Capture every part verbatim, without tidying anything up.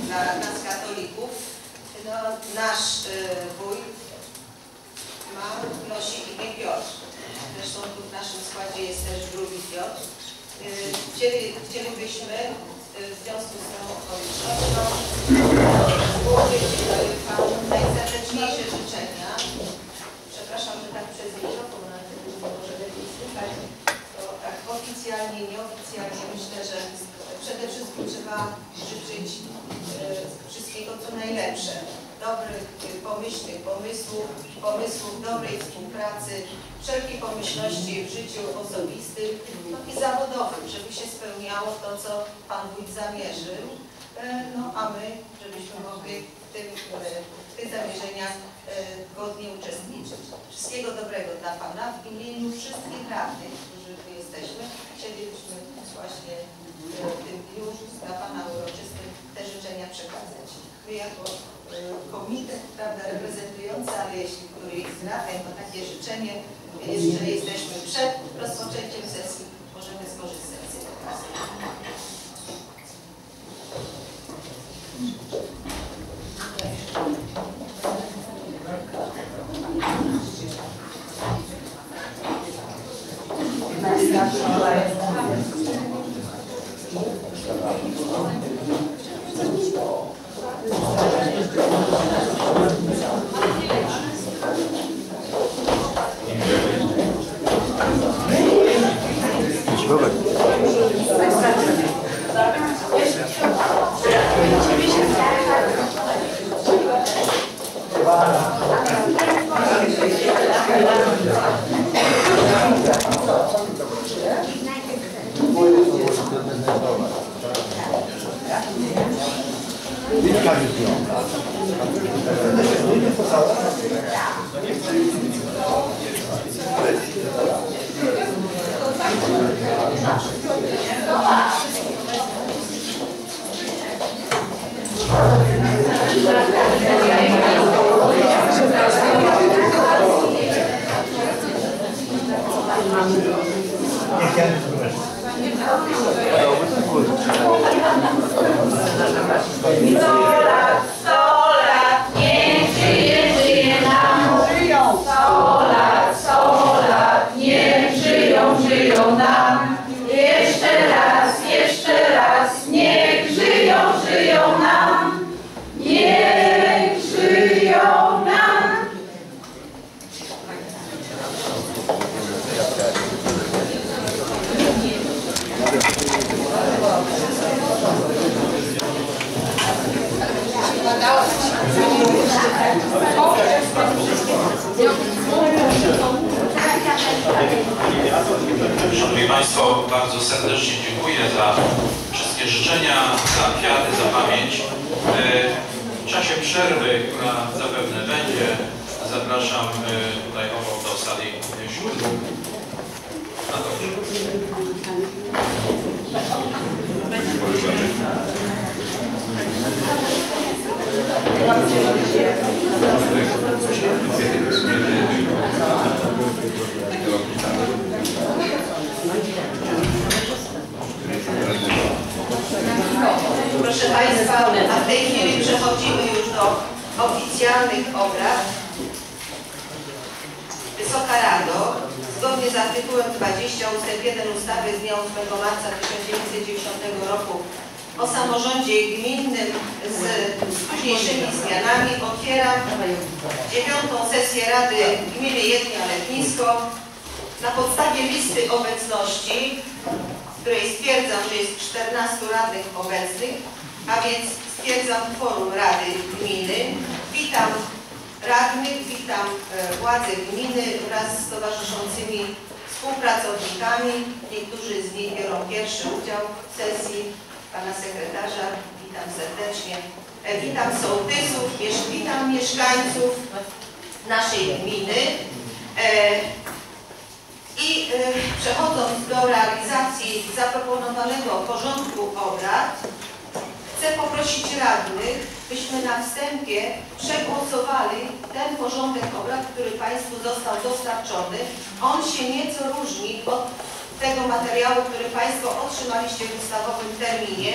dla nas katolików. No, nasz y, wójt ma, nosi imię Piotr. Zresztą tu w naszym składzie jest też drugi Piotr. Y, chcieli, chcielibyśmy y, w związku z tą okolicznością złożyć Panu najserdeczniejsze życzenia. Przepraszam, że tak przez mikrofon, ale może lepiej słychać. To tak oficjalnie, nieoficjalnie myślę, że przede wszystkim trzeba życzyć y, wszystkiego co najlepsze. Dobrych, pomyślnych pomysłów, pomysłów dobrej współpracy, wszelkiej pomyślności w życiu osobistym no i zawodowym, żeby się spełniało to, co Pan Wójt zamierzył, no a my, żebyśmy mogli w, tym, w tych zamierzeniach godnie uczestniczyć. Wszystkiego dobrego dla Pana w imieniu wszystkich radnych, którzy tu jesteśmy. Chcielibyśmy właśnie w tym dniu dla Pana uroczystym te życzenia przekazać. My jako komitet, prawda, reprezentujący, ale jeśli któryś z radnych ma takie życzenie, jeszcze jesteśmy przed rozpoczęciem sesji, możemy skorzystać z tej okazji. Szanowni Państwo, bardzo serdecznie dziękuję za wszystkie życzenia, za kwiaty, za pamięć. W czasie przerwy, która zapewne będzie, zapraszam tutaj obok do sali siódmej. Na to Proszę Państwa, a w tej chwili przechodzimy już do oficjalnych obrad. Wysoka Rado, zgodnie z artykułem dwudziestym ustęp jeden ustawy z dnia ósmego marca tysiąc dziewięćset dziewięćdziesiątego roku o samorządzie gminnym z późniejszymi zmianami otwieram dziewiątą sesję Rady Gminy Jednia-Letnisko. Na podstawie listy obecności, w której stwierdzam, że jest czternastu radnych obecnych, a więc stwierdzam kworum Rady Gminy. Witam radnych, witam władze gminy wraz z towarzyszącymi współpracownikami. Niektórzy z nich biorą pierwszy udział w sesji. Pana sekretarza witam serdecznie. Witam sołtysów, witam mieszkańców naszej gminy. I przechodząc do realizacji zaproponowanego porządku obrad, chcę poprosić radnych, byśmy na wstępie przegłosowali ten porządek obrad, który Państwu został dostarczony. On się nieco różni od tego materiału, który Państwo otrzymaliście w ustawowym terminie.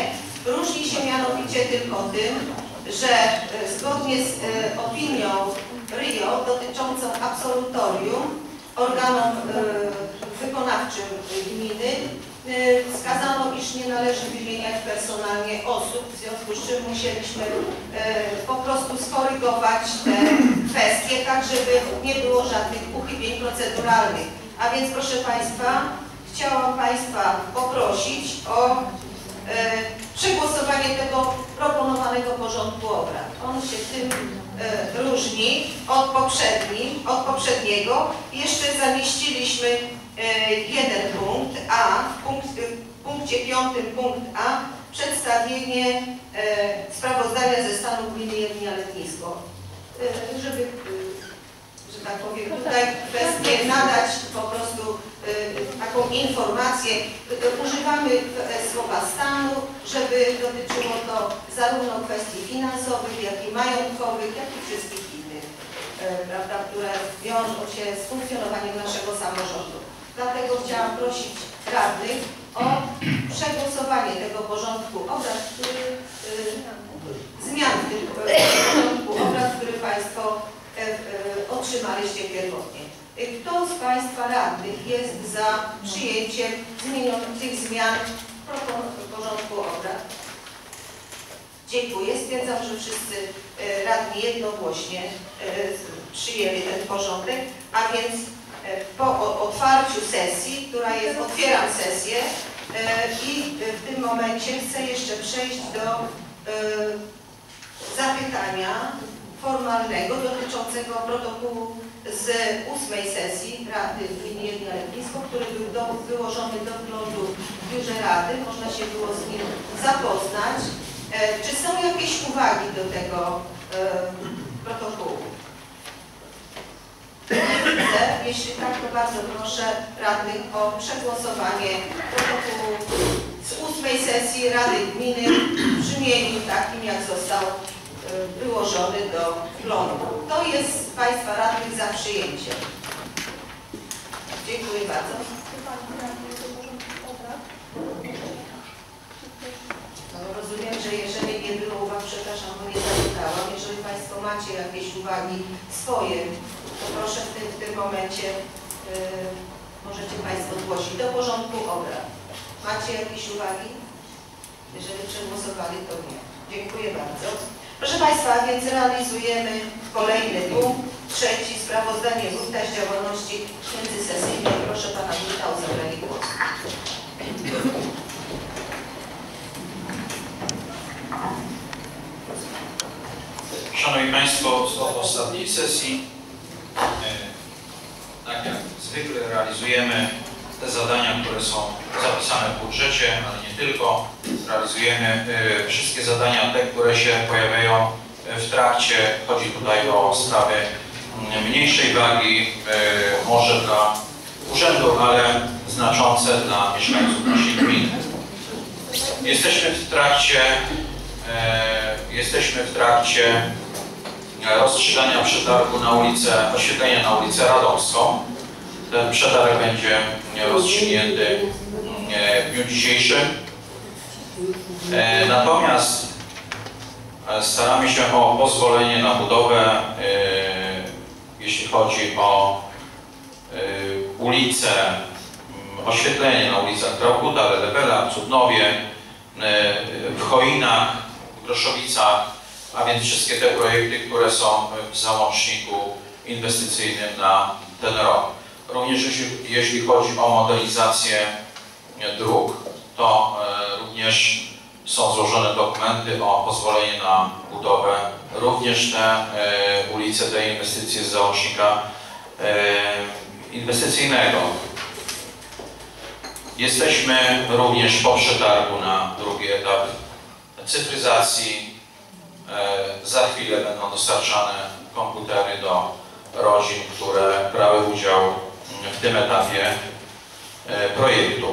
Różni się mianowicie tylko tym, że zgodnie z opinią R I O dotyczącą absolutorium organom wykonawczym gminy wskazano, iż nie należy wymieniać personalnie osób, w związku z czym musieliśmy po prostu skorygować te kwestie, tak żeby nie było żadnych uchybień proceduralnych. A więc proszę Państwa, chciałam Państwa poprosić o przegłosowanie tego proponowanego porządku obrad. On się tym e, różni od, poprzedni, od poprzedniego. Jeszcze zamieściliśmy e, jeden punkt A, w, punkt, w punkcie piątym punkt A, przedstawienie e, sprawozdania ze stanu gminy Jelnia Letnisko. E, żeby, e, że tak powiem, tutaj kwestię nadać po prostu e, taką informację. E, używamy e, słowa stanu, żeby dotyczyło to zarówno kwestii finansowych, jak i majątkowych, jak i wszystkich innych, e, prawda, które wiążą się z funkcjonowaniem naszego samorządu. Dlatego chciałam prosić radnych o przegłosowanie tego porządku obrad, który, e, zmian w tym e, porządku obrad, który Państwo e, e, otrzymaliście pierwotnie. Kto z Państwa radnych jest za przyjęciem zmienionych tych zmian w porządku obrad? Dziękuję. Stwierdzam, że wszyscy radni jednogłośnie przyjęli ten porządek, a więc po otwarciu sesji, która jest, otwieram sesję i w tym momencie chcę jeszcze przejść do zapytania formalnego dotyczącego protokołu z ósmej sesji Rady Gminy Jelnia Letnisko, który był do, wyłożony do wglądu w biurze Rady. Można się było z nim zapoznać. E, czy są jakieś uwagi do tego e, protokołu? Jeśli tak, to bardzo proszę radnych o przegłosowanie protokołu z ósmej sesji Rady Gminy w brzmieniu takim, jak został wyłożony do wglądu. Kto jest z Państwa radnych za przyjęciem? Dziękuję bardzo. No, rozumiem, że jeżeli nie było uwag, przepraszam, bo nie zapytałam. Jeżeli Państwo macie jakieś uwagi swoje, to proszę w tym, w tym momencie yy, możecie Państwo zgłosić do porządku obrad. Macie jakieś uwagi? Jeżeli przegłosowali, to nie. Dziękuję bardzo. Proszę Państwa, więc realizujemy kolejny punkt, trzeci, sprawozdanie wójta z działalności międzysesyjnej. Proszę Pana wójta o zabranie głosu. Szanowni Państwo, z ostatniej sesji, tak jak zwykle realizujemy te zadania, które są zapisane w budżecie, ale nie tylko. Realizujemy y, wszystkie zadania, te, które się pojawiają w trakcie. Chodzi tutaj o sprawy mniejszej wagi, y, może dla urzędu, ale znaczące dla mieszkańców naszej gminy. Jesteśmy w trakcie, y, jesteśmy w trakcie rozstrzygania przetargu na ulicę, oświetlenia na ulicę Radomską. Ten przetarg będzie rozstrzygnięty w dniu dzisiejszym. Natomiast staramy się o pozwolenie na budowę, jeśli chodzi o ulice, oświetlenie na ulicach Drauguta, Ledebela, Cudnowie, w Choinach, w Groszowicach, a więc wszystkie te projekty, które są w załączniku inwestycyjnym na ten rok. Również jeśli, jeśli chodzi o modernizację dróg, to e, również są złożone dokumenty o pozwolenie na budowę również te e, ulice, te inwestycje z załącznika e, inwestycyjnego. Jesteśmy również po przetargu na drugi etap cyfryzacji. E, za chwilę będą dostarczane komputery do rodzin, które brały udział w tym etapie e, projektu.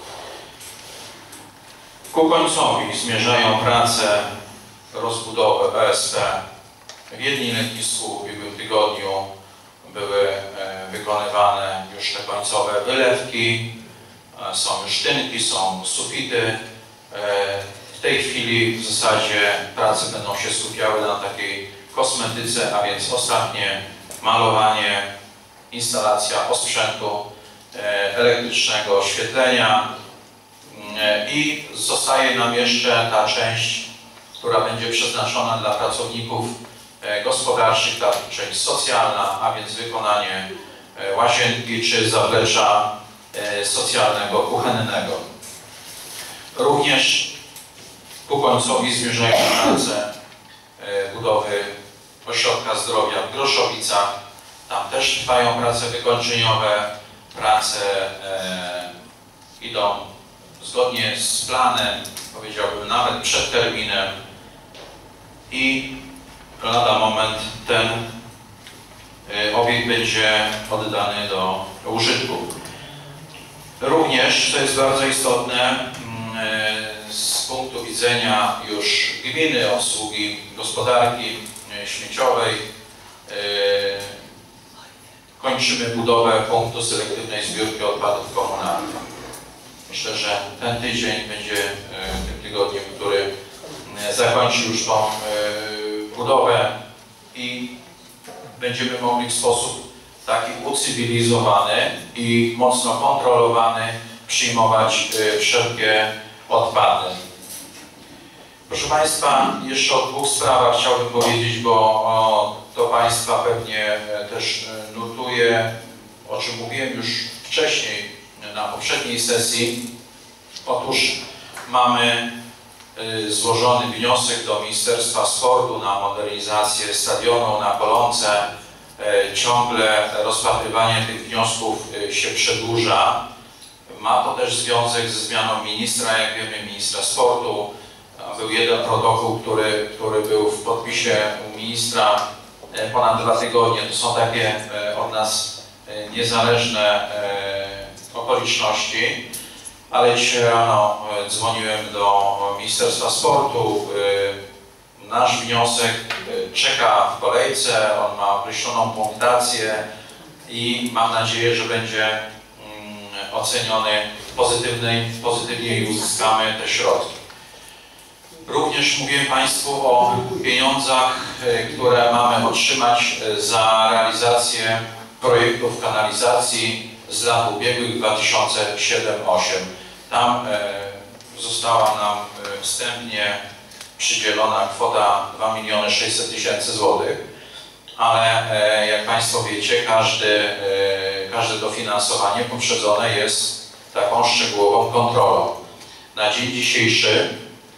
Ku końcowi zmierzają prace rozbudowy O S P w Jelni Letnisku. W ubiegłym tygodniu były e, wykonywane już te końcowe wylewki, e, są już tynki, są sufity. E, W tej chwili w zasadzie prace będą się skupiały na takiej kosmetyce, a więc ostatnie malowanie, instalacja osprzętu elektrycznego, oświetlenia i zostaje nam jeszcze ta część, która będzie przeznaczona dla pracowników gospodarczych, ta część socjalna, a więc wykonanie łazienki czy zaplecza socjalnego, kuchennego. Również ku końcowi zmierzają prace budowy ośrodka zdrowia w Groszowicach. Tam też trwają prace wykończeniowe. Prace e, idą zgodnie z planem, powiedziałbym nawet przed terminem i lada moment ten e, obiekt będzie oddany do użytku. Również, co jest bardzo istotne, e, z punktu widzenia już gminy, obsługi gospodarki e, śmieciowej, e, kończymy budowę punktu selektywnej zbiórki odpadów komunalnych. Myślę, że ten tydzień będzie tym tygodniem, który zakończy już tą budowę i będziemy mogli w sposób taki ucywilizowany i mocno kontrolowany przyjmować wszelkie odpady. Proszę Państwa, jeszcze o dwóch sprawach chciałbym powiedzieć, bo o, to Państwa pewnie też notuje, o czym mówiłem już wcześniej na poprzedniej sesji. Otóż mamy złożony wniosek do Ministerstwa Sportu na modernizację stadionu na Golące. Ciągle rozpatrywanie tych wniosków się przedłuża. Ma to też związek ze zmianą ministra, jak wiemy, ministra sportu. Był jeden protokół, który, który był w podpisie u ministra ponad dwa tygodnie. To są takie od nas niezależne okoliczności, ale dzisiaj rano dzwoniłem do Ministerstwa Sportu. Nasz wniosek czeka w kolejce, on ma określoną punktację i mam nadzieję, że będzie oceniony pozytywnie, pozytywnie i uzyskamy te środki. Również mówiłem Państwu o pieniądzach, które mamy otrzymać za realizację projektów kanalizacji z lat ubiegłych dwa tysiące siódmy do dwa tysiące ósmego. Tam została nam wstępnie przydzielona kwota dwa miliony sześćset tysięcy złotych, ale jak Państwo wiecie, każdy, każde dofinansowanie poprzedzone jest taką szczegółową kontrolą. Na dzień dzisiejszy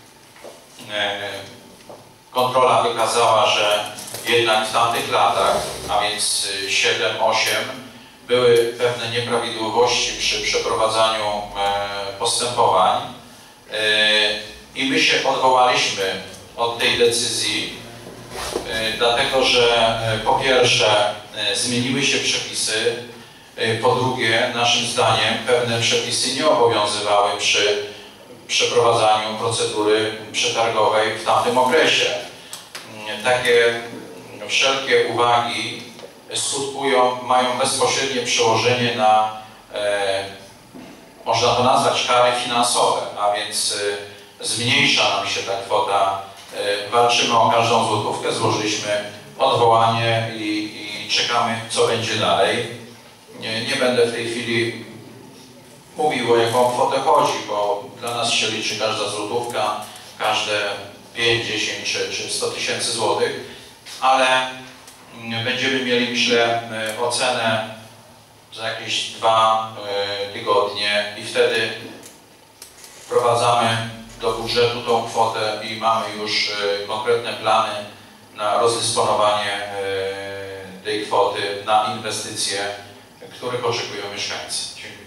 kontrola wykazała, że jednak w tamtych latach, a więc siedem osiem, były pewne nieprawidłowości przy przeprowadzaniu postępowań i my się odwołaliśmy od tej decyzji, dlatego że po pierwsze zmieniły się przepisy, po drugie naszym zdaniem pewne przepisy nie obowiązywały przy przeprowadzaniu procedury przetargowej w tamtym okresie. Takie wszelkie uwagi skutkują, mają bezpośrednie przełożenie na, e, można to nazwać, kary finansowe, a więc e, zmniejsza nam się ta kwota. E, walczymy o każdą złotówkę, złożyliśmy odwołanie i, i czekamy, co będzie dalej. Nie, nie będę w tej chwili mówił, o jaką kwotę chodzi, bo dla nas się liczy każda złotówka, każde pięć, dziesięć czy, czy sto tysięcy złotych, ale będziemy mieli, myślę, ocenę za jakieś dwa tygodnie i wtedy wprowadzamy do budżetu tą kwotę i mamy już konkretne plany na rozdysponowanie tej kwoty na inwestycje, których oczekują mieszkańcy. Dziękuję.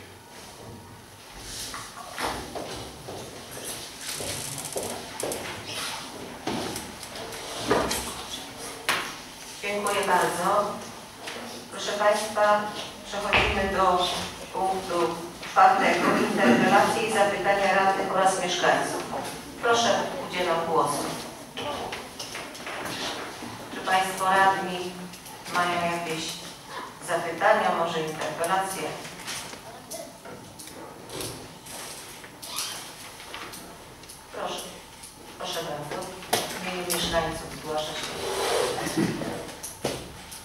Dziękuję bardzo. Proszę Państwa, przechodzimy do punktu czwartego. Interpelacje i zapytania radnych oraz mieszkańców. Proszę, udzielam głosu. Czy Państwo radni mają jakieś zapytania, może interpelacje? Proszę.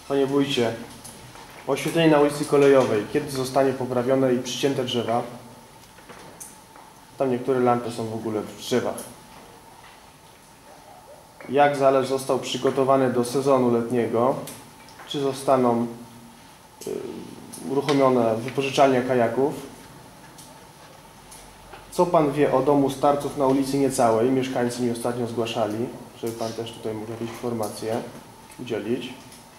Panie wójcie, oświetlenie na ulicy Kolejowej, kiedy zostanie poprawione i przycięte drzewa? Tam niektóre lampy są w ogóle w drzewach. Jak zalew został przygotowany do sezonu letniego? Czy zostaną y, uruchomione wypożyczalnie kajaków? Co Pan wie o domu starców na ulicy Niecałej? Mieszkańcy mi ostatnio zgłaszali, żeby Pan też tutaj mógł jakieś informacje udzielić.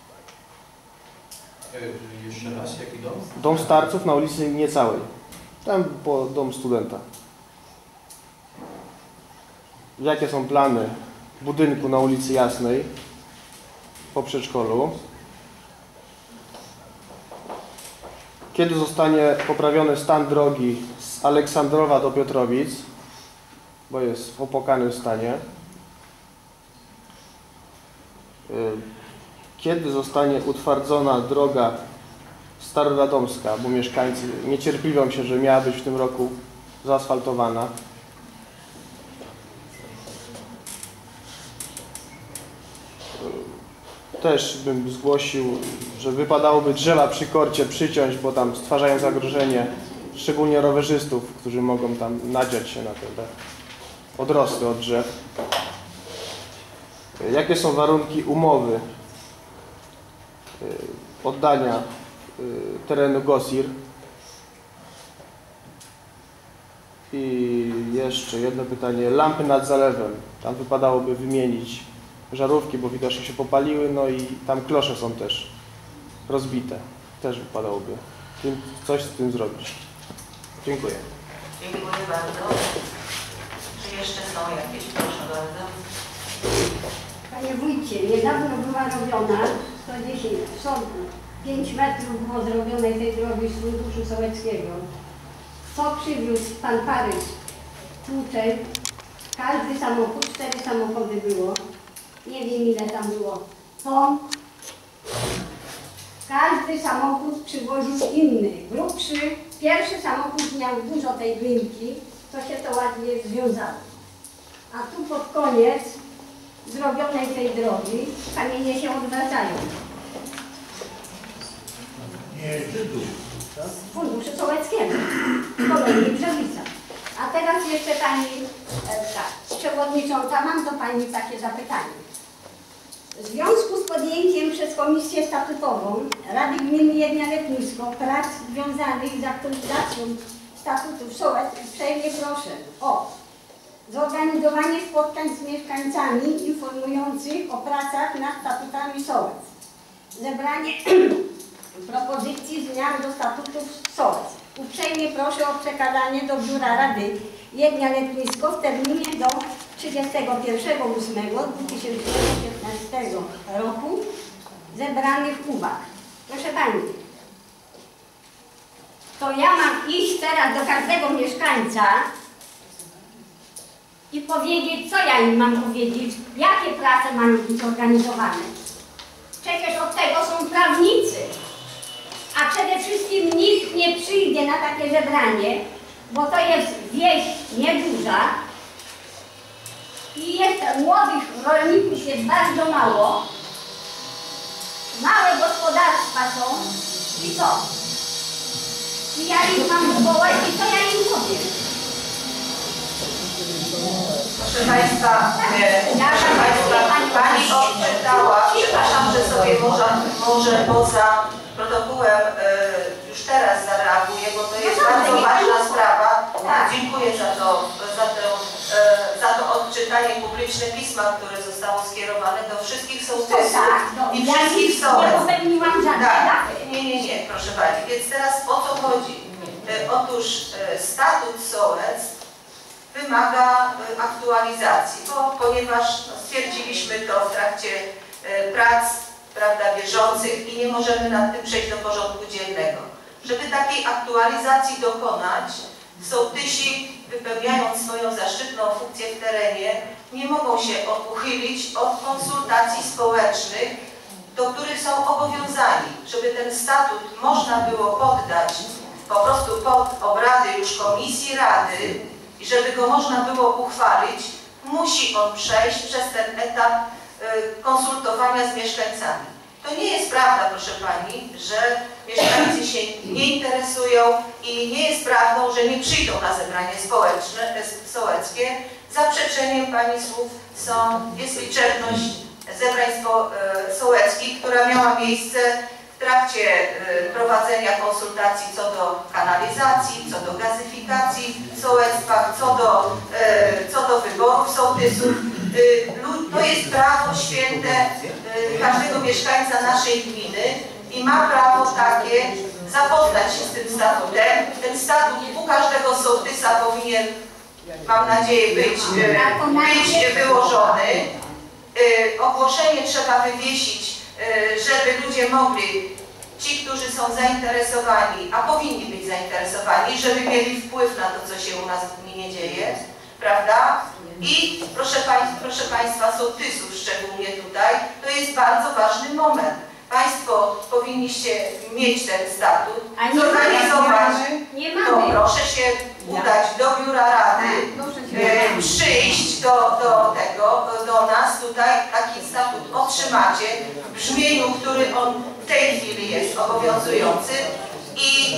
Jeszcze raz, jaki dom? Dom starców na ulicy Niecałej. Tam po dom studenta. Jakie są plany budynku na ulicy Jasnej po przedszkolu? Kiedy zostanie poprawiony stan drogi z Aleksandrowa do Piotrowic, bo jest w opłakanym stanie? Kiedy zostanie utwardzona droga staroradomska, bo mieszkańcy niecierpliwią się, że miała być w tym roku zaasfaltowana? Też bym zgłosił, że wypadałoby drzewa przy korcie przyciąć, bo tam stwarzają zagrożenie, szczególnie rowerzystów, którzy mogą tam nadziać się na te odrosty od drzew. Jakie są warunki umowy oddania terenu Gosir? I jeszcze jedno pytanie. Lampy nad zalewem. Tam wypadałoby wymienić żarówki, bo widocznie się popaliły, no i tam klosze są też rozbite. Też wypadałoby coś z tym zrobić. Dziękuję. Dziękuję bardzo. Czy jeszcze są jakieś? Proszę bardzo. Panie wójcie, niedawno była robiona sto dziesięć, są pięć metrów było zrobionej tej drogi z Funduszu Sołeckiego. Co przywiózł pan Paryż? Tłuczek, każdy samochód, cztery samochody było. Nie wiem ile tam było. Pomp. Każdy samochód przywoził inny, grubszy. Pierwszy samochód miał dużo tej glинki, to się to ładnie związało. A tu pod koniec zrobionej tej drogi kamienie się odwracają. Nie, Żydów. Z Funduszu Sołeckiego, z kolejnej Brzezica. A teraz jeszcze pani e, tak, przewodnicząca, mam do pani takie zapytanie. W związku z podjęciem przez Komisję Statutową Rady Gminy Jelnia-Letnisko prac związanych z aktualizacją statutów Sołec uprzejmie proszę o zorganizowanie spotkań z mieszkańcami informujących o pracach nad statutami Sołec, zebranie propozycji zmian do statutów Sołec. Uprzejmie proszę o przekazanie do Biura Rady Jelnia-Letnisko w terminie do trzydziestego pierwszego ósmego dwa tysiące piętnastego roku zebranych uwag. Proszę pani, to ja mam iść teraz do każdego mieszkańca i powiedzieć, co ja im mam powiedzieć, jakie prace mają być organizowane. Przecież od tego są prawnicy. A przede wszystkim nikt nie przyjdzie na takie zebranie, bo to jest wieś nieduża i jest młodych rolników jest bardzo mało, małe gospodarstwa są i co? I ja ich mam zwołać i co ja im powiem? Proszę Państwa, e, proszę Państwa, Pani odczytała, przepraszam, że sobie może, może poza protokołem e, już teraz zareaguję, bo to jest bardzo ważna sprawa. Tak. Dziękuję za to, za to, e, za to odczytanie publiczne pisma, które zostało skierowane do wszystkich sołtysów Tak, no, i ja wszystkich nic sołec. nie popełniłam żadnej Tak, daty. nie, nie, nie, proszę Pani. Więc teraz o co chodzi? E, otóż e, statut sołec wymaga e, aktualizacji, bo ponieważ no, stwierdziliśmy to w trakcie e, prac, prawda, bieżących i nie możemy nad tym przejść do porządku dziennego. Żeby takiej aktualizacji dokonać, sołtysi, wypełniając swoją zaszczytną funkcję w terenie, nie mogą się uchylić od konsultacji społecznych, do których są obowiązani. Żeby ten statut można było poddać po prostu pod obrady już komisji rady i żeby go można było uchwalić, musi on przejść przez ten etap konsultowania z mieszkańcami. To nie jest prawda, proszę Pani, że mieszkańcy się nie interesują i nie jest prawdą, że nie przyjdą na zebranie społeczne, sołeckie. Zaprzeczeniem Pani słów są, jest liczebność zebrań spo, e, sołeckich, która miała miejsce w trakcie e, prowadzenia konsultacji co do kanalizacji, co do gazyfikacji w sołectwach, co do, e, co do wyborów sołtysów. E, to jest prawo święte e, każdego mieszkańca naszej gminy i ma prawo takie zapoznać się z tym statutem. Ten statut u każdego sołtysa powinien, mam nadzieję, być, być wyłożony. Ogłoszenie trzeba wywiesić, żeby ludzie mogli, ci, którzy są zainteresowani, a powinni być zainteresowani, żeby mieli wpływ na to, co się u nas w gminie dzieje, prawda? I proszę, pań, proszę Państwa, sołtysów szczególnie tutaj, to jest bardzo ważny moment. Państwo powinniście mieć ten statut, zorganizować, to proszę się udać do biura rady, e, przyjść do, do tego, do nas tutaj, taki statut otrzymacie w brzmieniu, który on w tej chwili jest obowiązujący i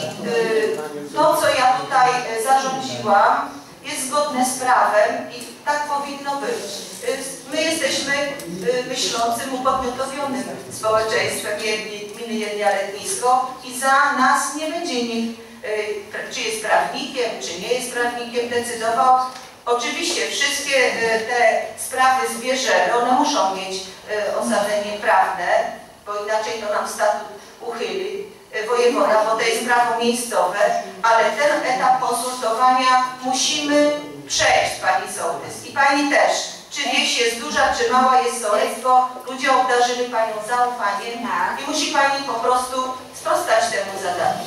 e, to, co ja tutaj zarządziłam, jest zgodne z prawem i tak powinno być. My jesteśmy myślącym, upodmiotowionym społeczeństwem gminy Jelnia-Letnisko i za nas nie będzie nikt, czy jest prawnikiem, czy nie jest prawnikiem, decydował. Oczywiście wszystkie te sprawy zbierzemy, one muszą mieć osadzenie prawne, bo inaczej to nam statut uchyli wojewoda, bo to jest prawo miejscowe, ale ten etap konsultowania musimy przejść, Pani sołtys i Pani też. Czy wieś jest duża, czy mała jest sołectwo, ludzie obdarzyli Panią zaufaniem i musi Pani po prostu sprostać temu zadaniu.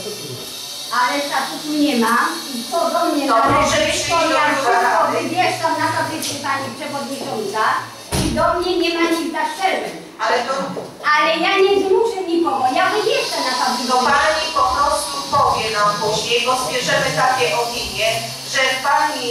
Ale statutu nie ma i co do mnie to należy, proszę to ja wszystko wywieszam na tablicy Pani Przewodnicząca i do mnie nie ma nikt zastrzeżeń. Ale to... Ale ja nie zmuszę nikogo, ja wywieszczę na tablicy. To Pani po prostu powie nam później, bo zbierzemy takie opinie, że w Pani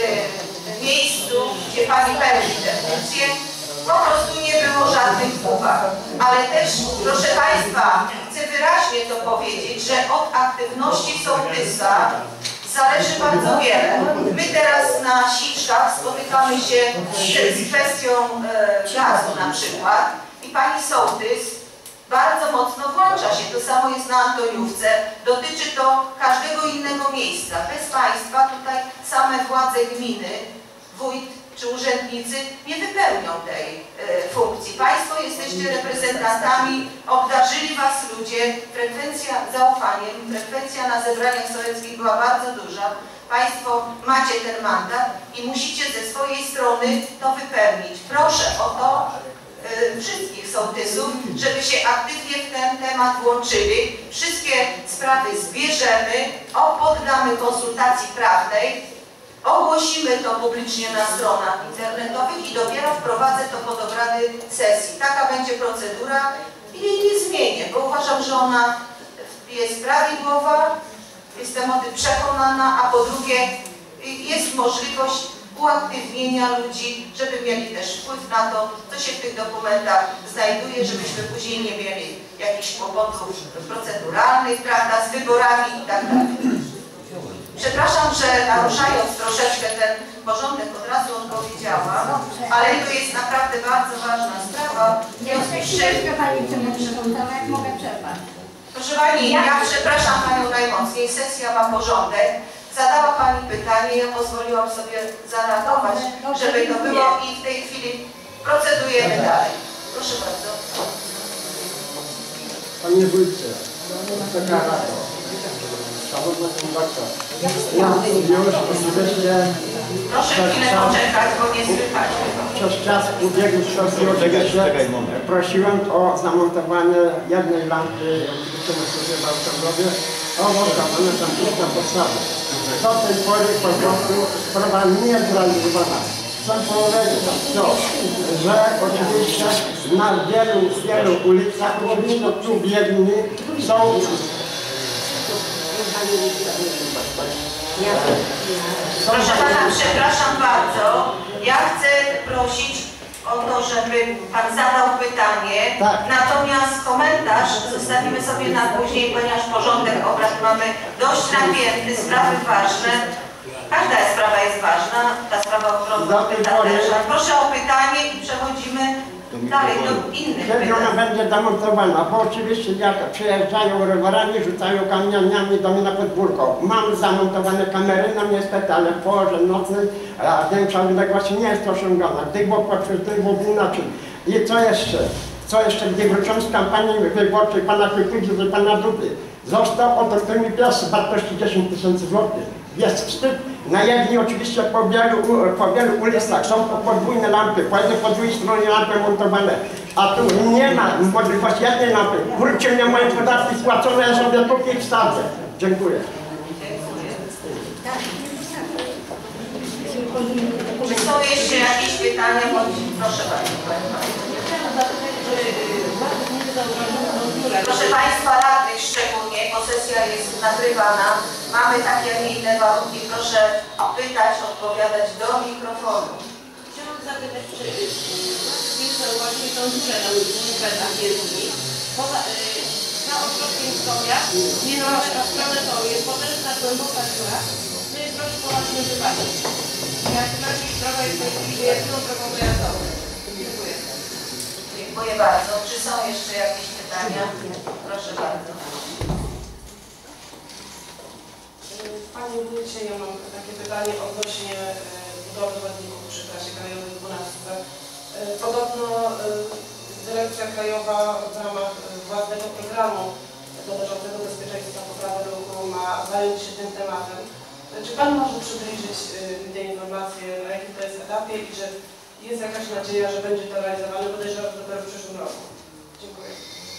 y, miejscu, gdzie Pani pełni tę funkcję, po prostu nie było żadnych uwag. Ale też, proszę Państwa, chcę wyraźnie to powiedzieć, że od aktywności sołtysa zależy bardzo wiele. My teraz na Siczkach spotykamy się z kwestią e, gazu na przykład i Pani sołtys bardzo mocno włącza się. To samo jest na Antoniówce. Dotyczy to każdego innego miejsca. Bez Państwa tutaj same władze gminy, wójt czy urzędnicy nie wypełnią tej e, funkcji. Państwo jesteście reprezentantami, obdarzyli Was ludzie, frekwencja zaufaniem, frekwencja na zebraniach sołeckich była bardzo duża. Państwo macie ten mandat i musicie ze swojej strony to wypełnić. Proszę o to e, wszystkich sołtysów, żeby się aktywnie w ten temat włączyli. Wszystkie sprawy zbierzemy, poddamy konsultacji prawnej, ogłosimy to publicznie na stronach internetowych i dopiero wprowadzę to pod obrady sesji. Taka będzie procedura i jej nie zmienię, bo uważam, że ona jest prawidłowa, jestem o tym przekonana, a po drugie jest możliwość uaktywnienia ludzi, żeby mieli też wpływ na to, co się w tych dokumentach znajduje, żebyśmy później nie mieli jakichś kłopotów proceduralnych, prawda, z wyborami i tak dalej. Przepraszam, że naruszając troszeczkę ten porządek od razu odpowiedziałam, ale to jest naprawdę bardzo ważna sprawa. Jeszcze chwileczkę Pani Przewodnicząca, jak mogę przerwać. Proszę Pani, ja przepraszam Panią najmocniej, sesja ma porządek. Zadała Pani pytanie, ja pozwoliłam sobie zareagować, żeby to było i w tej chwili procedujemy dalej. Proszę bardzo. Panie Wójcie, taka rada. Szanowna Kombatka, ja już oczywiście proszę chwilę poczekać, bo nie słychać. przez czas ubiegły się prosiłem o zamontowanie jednej lampy, którą używał w Ciągowie, obok kabineta tam podstawy. Do tej pory po prostu sprawa nie jest realizowana. Chcę powiedzieć to, że oczywiście na wielu, wielu ulicach, oczywiście tu biegni są Proszę Pana, przepraszam bardzo. Ja chcę prosić o to, żeby Pan zadał pytanie, Tak. natomiast komentarz zostawimy sobie na później, ponieważ porządek obrad mamy dość napięty, sprawy ważne. Każda sprawa jest ważna, ta sprawa ochrony kopyta też. Proszę o pytanie i przechodzimy dalej do innych Kiedy ona pytań. będzie demontowana? Bo oczywiście jak przyjeżdżają rowerami, rzucają kamieniami do mnie na podwórko. Mam zamontowane kamery, no niestety, ale w porze nocnej, a większa odległość nie jest osiągana. Gdy było poprzez, gdy było inaczej. I co jeszcze? Co jeszcze, gdy wrócą z kampanii wyborczej pana Kukuzi i pana Dudy, został otoczony mi pies wartości dziesięć tysięcy złotych. Jest wstyd. Na jednej oczywiście po wielu, po wielu ulicach są podwójne lampy, po jednej po drugiej stronie lampy montowane. A tu nie ma możliwości jednej lampy. Wróćcie mnie moje podatki płacone, ja sobie kupię i wsadzę. Dziękuję. Czy są jeszcze jakieś pytania? Proszę bardzo. Proszę Państwa radnych szczególnie, bo sesja jest nagrywana. Mamy takie, a nie inne warunki. Proszę pytać, odpowiadać do mikrofonu. Chciałam zapytać, czy miejsce właśnie tą dziurę na ulicach jezdni, poza na ośrodkiem zdrowia, nie na stronę to jest potężna głęboka dziura, to jest troszkę poważny wypadek. Jak najbardziej droga jest jedyną drogą dojazdową. Dziękuję. Dziękuję bardzo. Czy są jeszcze jakieś pytania? Proszę bardzo. Panie Wójcie, ja mam takie pytanie odnośnie budowy chodników przy trasie krajowej dwunastce. Podobno Dyrekcja Krajowa w ramach własnego programu dotyczącego bezpieczeństwa poprawy ruchu ma zająć się tym tematem. Czy Pan może przybliżyć te informacje, na jakim to jest etapie i czy jest jakaś nadzieja, że będzie to realizowane, podejrzewam, że dopiero w przyszłym roku? Dziękuję.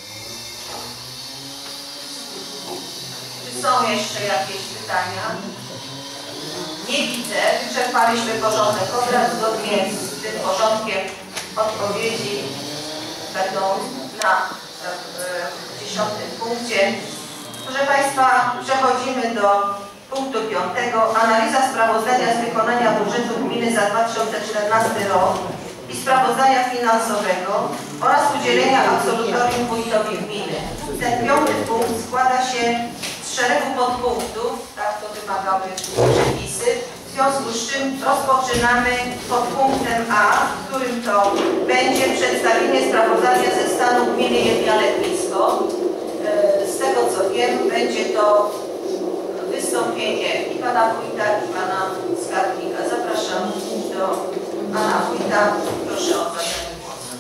Czy są jeszcze jakieś pytania? Nie widzę. Wyczerpaliśmy porządek obrad. Zgodnie z tym porządkiem odpowiedzi będą na dziesiątym punkcie. Proszę Państwa, przechodzimy do punktu piątego. Analiza sprawozdania z wykonania budżetu gminy za dwa tysiące czternasty rok i sprawozdania finansowego oraz udzielenia absolutorium wójtowi gminy. Ten piąty punkt składa się z szeregu podpunktów, tak to wymagały przepisy, w związku z czym rozpoczynamy pod punktem A, w którym to będzie przedstawienie sprawozdania ze stanu gminy Jelnia-Letnisko. Z tego co wiem, będzie to wystąpienie i pana wójta, i pana skarbnika. Zapraszam do pana wójta. Proszę o zabranie głosu.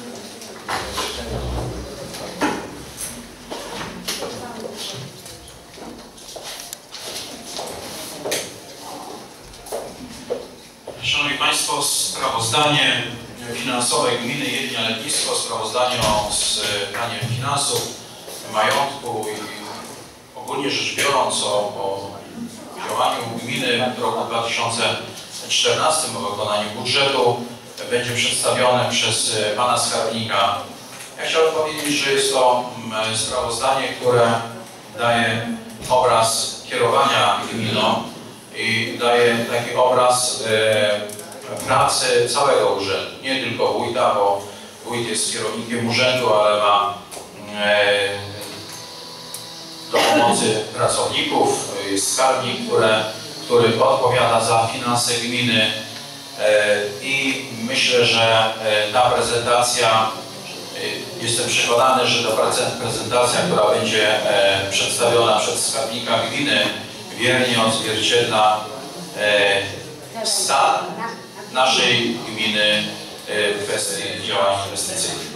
Szanowni Państwo, sprawozdanie finansowe gminy Jelnia-Letnisko, sprawozdanie o stanie finansów, majątku i ogólnie rzecz biorąc o, o działaniu gminy w roku dwa tysiące czternastym, o wykonaniu budżetu będzie przedstawione przez pana skarbnika. Ja chciałbym powiedzieć, że jest to sprawozdanie, które daje obraz kierowania gminą i daje taki obraz e, pracy całego urzędu, nie tylko wójta, bo wójt jest kierownikiem urzędu, ale ma e, do pomocy pracowników, jest skarbnik, które, który odpowiada za finanse gminy e, i myślę, że e, ta prezentacja, e, jestem przekonany, że ta prezentacja, która będzie e, przedstawiona przez skarbnika gminy, wiernie odzwierciedla e, stan naszej gminy w kwestii działań inwestycyjnych.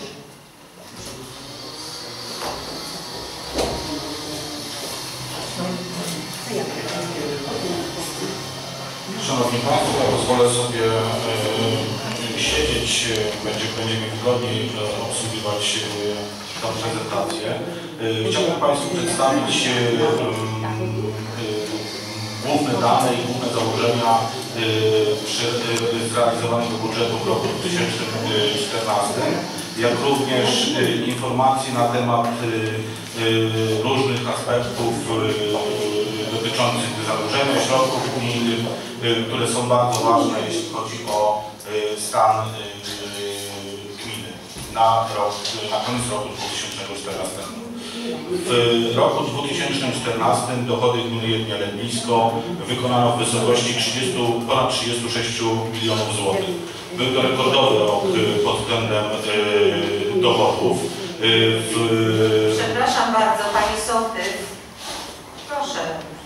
Szanowni Państwo, pozwolę sobie e, siedzieć, będzie, będziemy wygodniej e, obsługiwać e, tę prezentację. E, chciałbym Państwu przedstawić e, e, główne dane i główne założenia e, przy e, zrealizowanego budżetu w roku dwa tysiące czternastym, jak również e, informacje na temat e, e, różnych aspektów e, dotyczących zadłużenia środków unijnych, które są bardzo ważne, jeśli chodzi o stan na, rok, na koniec roku dwa tysiące czternastego. W roku dwa tysiące czternastym dochody gminy Jelnia Lednisko wykonano w wysokości trzydzieści, ponad trzydzieści sześć milionów złotych. Był to rekordowy rok pod względem y, dochodów. Y, w... Przepraszam bardzo, Pani Sołtys. Proszę.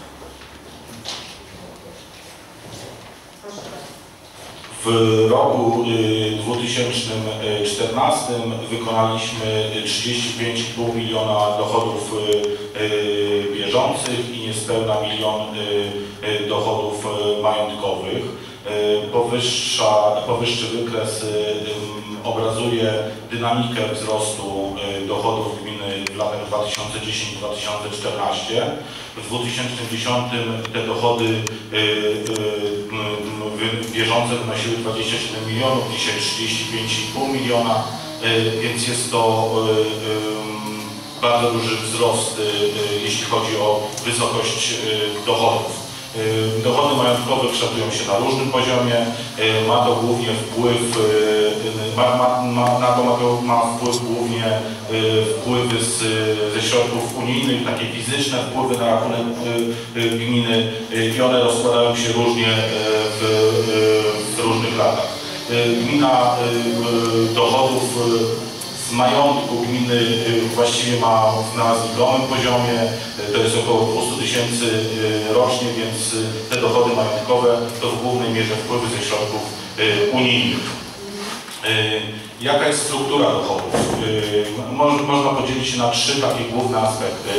W roku dwa tysiące czternastym wykonaliśmy trzydzieści pięć i pół miliona dochodów bieżących i niespełna milion dochodów majątkowych. Powyższa, powyższy wykres obrazuje dynamikę wzrostu dochodów gminy w latach dwa tysiące dziesiątym do dwa tysiące czternastego. W dwa tysiące dziesiątym te dochody bieżące wynosiły dwadzieścia siedem milionów, dzisiaj trzydzieści pięć i pół miliona, więc jest to bardzo duży wzrost, jeśli chodzi o wysokość dochodów. Dochody majątkowe kształtują się na różnym poziomie, ma to głównie wpływ, ma, ma, ma, na to ma, to ma wpływ głównie wpływy z, ze środków unijnych, takie fizyczne wpływy na rachunek gminy i one rozkładają się różnie w, w różnych latach. Gmina dochodów z majątku gminy właściwie ma na znikomym poziomie, to jest około dwieście tysięcy rocznie, więc te dochody majątkowe to w głównej mierze wpływy ze środków unijnych. Jaka jest struktura dochodów? Można podzielić się na trzy takie główne aspekty.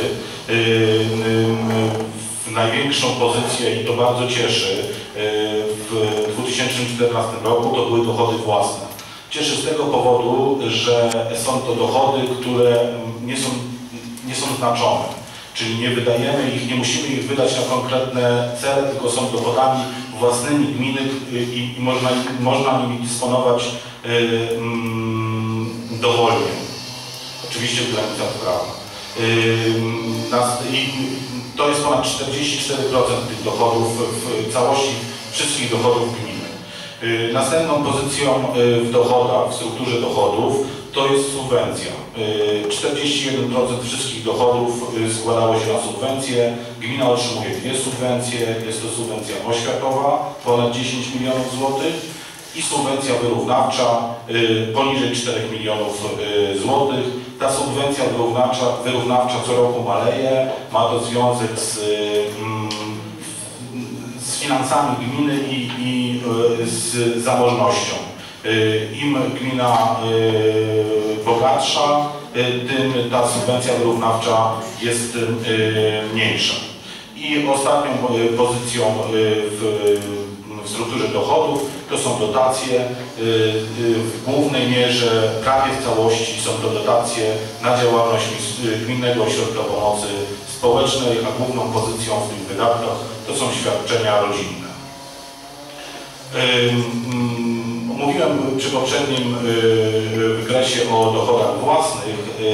Największą pozycję, i to bardzo cieszy, w dwa tysiące czternastym roku to były dochody własne. Cieszy z tego powodu, że są to dochody, które nie są, nie są znaczone, czyli nie wydajemy ich, nie musimy ich wydać na konkretne cele, tylko są dochodami własnymi gminy i, i można, można nimi dysponować yy, yy, dowolnie, oczywiście w granicach prawa. Yy, i to jest ponad czterdzieści cztery procent tych dochodów w całości wszystkich dochodów gminy. Następną pozycją w dochodach, w strukturze dochodów, to jest subwencja. czterdzieści jeden procent wszystkich dochodów składało się na subwencje. Gmina otrzymuje dwie subwencje. Jest to subwencja oświatowa, ponad dziesięć milionów złotych, i subwencja wyrównawcza poniżej czterech milionów złotych. Ta subwencja wyrównawcza, wyrównawcza co roku maleje. Ma to związek z z finansami gminy i, i z zamożnością. Im gmina bogatsza, tym ta subwencja wyrównawcza jest mniejsza. I ostatnią pozycją w, w strukturze dochodów to są dotacje. W głównej mierze, prawie w całości są to dotacje na działalność Gminnego Ośrodka Pomocy Społecznej, a główną pozycją w tych wydatkach to są świadczenia rodzinne. Mówiłem przy poprzednim wykresie o dochodach własnych.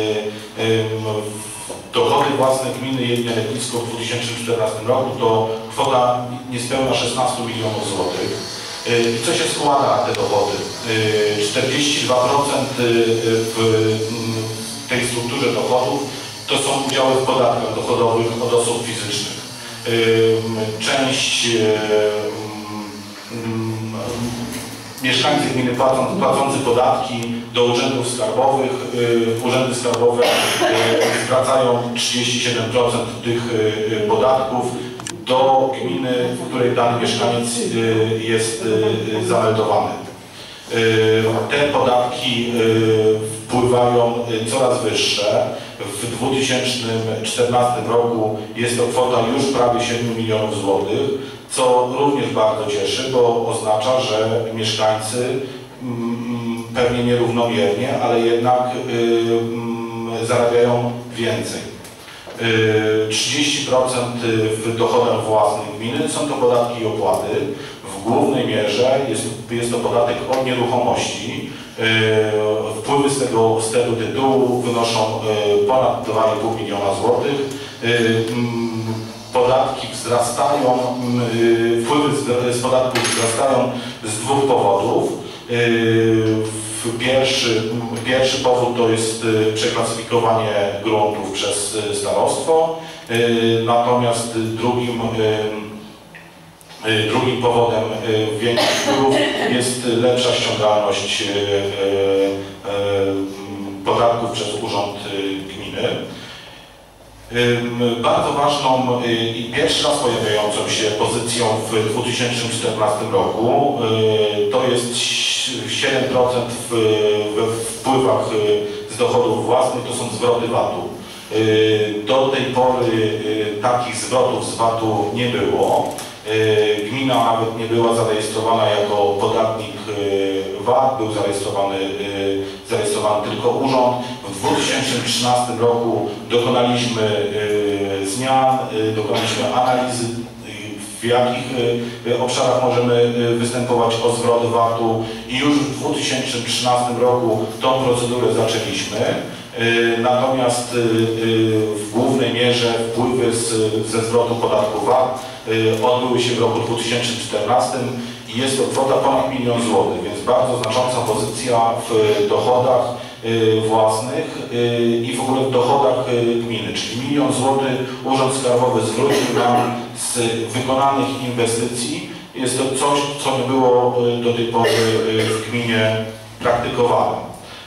Dochody własne gminy Jelnia Lednisko w dwa tysiące czternastym roku to kwota niespełna szesnaście milionów złotych. I co się składa na te dochody? czterdzieści dwa procent w tej strukturze dochodów to są udziały w podatkach dochodowych od osób fizycznych. Część mieszkańcy gminy płacą, płacący podatki do urzędów skarbowych, urzędy skarbowe zwracają trzydzieści siedem procent tych podatków do gminy, w której dany mieszkaniec jest zameldowany. Te podatki wpływają coraz wyższe. W dwa tysiące czternastym roku jest to kwota już prawie siedem milionów złotych, co również bardzo cieszy, bo oznacza, że mieszkańcy pewnie nierównomiernie, ale jednak zarabiają więcej. trzydzieści procent w dochodach własnych gminy są to podatki i opłaty. W głównej mierze jest, jest to podatek od nieruchomości. Wpływy z tego, z tego tytułu wynoszą ponad dwa i pół miliona złotych. Podatki wzrastają, wpływy z, z podatków wzrastają z dwóch powodów. W Pierwszy, pierwszy powód to jest przeklasyfikowanie gruntów przez starostwo, natomiast drugim, drugim powodem większych wpływów jest lepsza ściągalność podatków przez Urząd Gminy. Bardzo ważną i pierwszy raz pojawiającą się pozycją w dwa tysiące czternastym roku to jest siedem procent we wpływach z dochodów własnych, to są zwroty vatu. Do tej pory takich zwrotów z vatu nie było. Gmina nawet nie była zarejestrowana jako podatnik V A T, był zarejestrowany, zarejestrowany tylko urząd. W dwa tysiące trzynastym roku dokonaliśmy zmian, dokonaliśmy analizy, w jakich obszarach możemy występować o zwrot vatu i już w dwa tysiące trzynastym roku tą procedurę zaczęliśmy. Natomiast w głównej mierze wpływy z, ze zwrotu podatku V A T odbyły się w roku dwa tysiące czternastym i jest to kwota ponad milion złotych, więc bardzo znacząca pozycja w dochodach własnych i w ogóle w dochodach gminy, czyli milion złotych Urząd Skarbowy zwrócił nam z wykonanych inwestycji. Jest to coś, co nie było do tej pory w gminie praktykowane.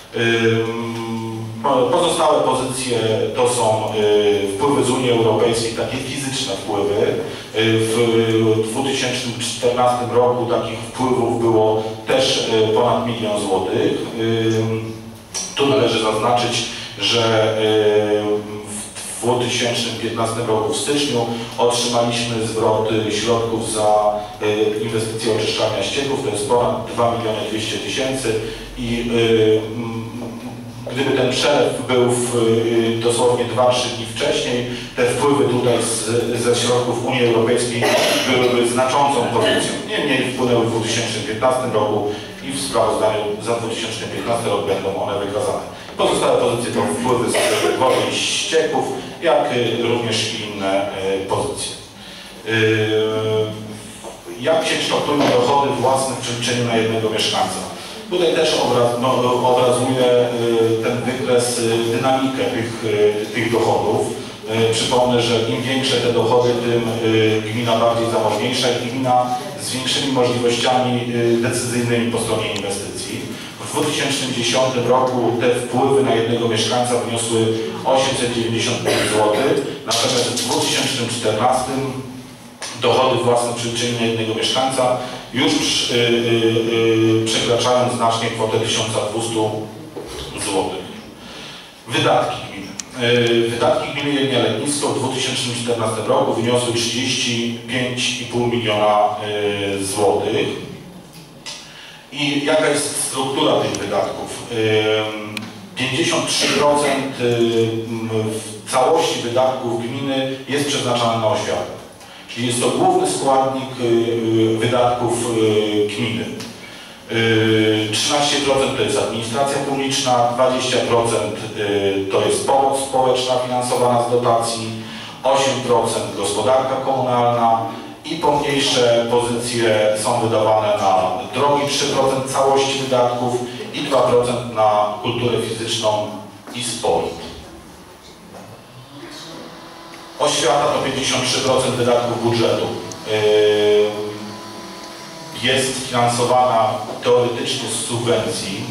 Pozostałe pozycje to są wpływy z Unii Europejskiej, takie fizyczne wpływy. W dwa tysiące czternastym roku takich wpływów było też ponad milion złotych. Tu należy zaznaczyć, że w dwa tysiące piętnastym roku w styczniu otrzymaliśmy zwrot środków za inwestycje oczyszczania ścieków, to jest ponad dwa miliony dwieście tysięcy i gdyby ten przelew był w, dosłownie dwa trzy dni wcześniej, te wpływy tutaj z, ze środków Unii Europejskiej byłyby znaczącą pozycją. Niemniej wpłynęły w dwa tysiące piętnastym roku i w sprawozdaniu za dwa tysiące piętnasty rok będą one wykazane. Pozostałe pozycje to wpływy z wody i ścieków, jak również inne pozycje. Jak się kształtują dochody własne w przeliczeniu na jednego mieszkańca? Tutaj też obraz, no, obrazuję ten wykres, dynamikę tych, tych dochodów. Przypomnę, że im większe te dochody, tym gmina bardziej zamożniejsza i gmina z większymi możliwościami decyzyjnymi po stronie inwestycji. W dwa tysiące dziesiątym roku te wpływy na jednego mieszkańca wyniosły osiemset dziewięćdziesiąt pięć złotych, natomiast w dwa tysiące czternastym dochody własne w przeliczeniu na jednego mieszkańca już yy, yy, przekraczają znacznie kwotę tysiąc dwieście złotych. Wydatki gminy. Yy, wydatki gminy Jelnia Letnisko w dwa tysiące czternastym roku wyniosły trzydzieści pięć i pół miliona yy, złotych. I jaka jest struktura tych wydatków? Yy, pięćdziesiąt trzy procent w całości wydatków gminy jest przeznaczane na oświatę. Czyli jest to główny składnik wydatków gminy. trzynaście procent to jest administracja publiczna, dwadzieścia procent to jest pomoc społeczna finansowana z dotacji, osiem procent gospodarka komunalna i pomniejsze pozycje są wydawane na drogi, trzy procent całości wydatków i dwa procent na kulturę fizyczną i sport. Oświata to pięćdziesiąt trzy procent wydatków budżetu. Jest finansowana teoretycznie z subwencji.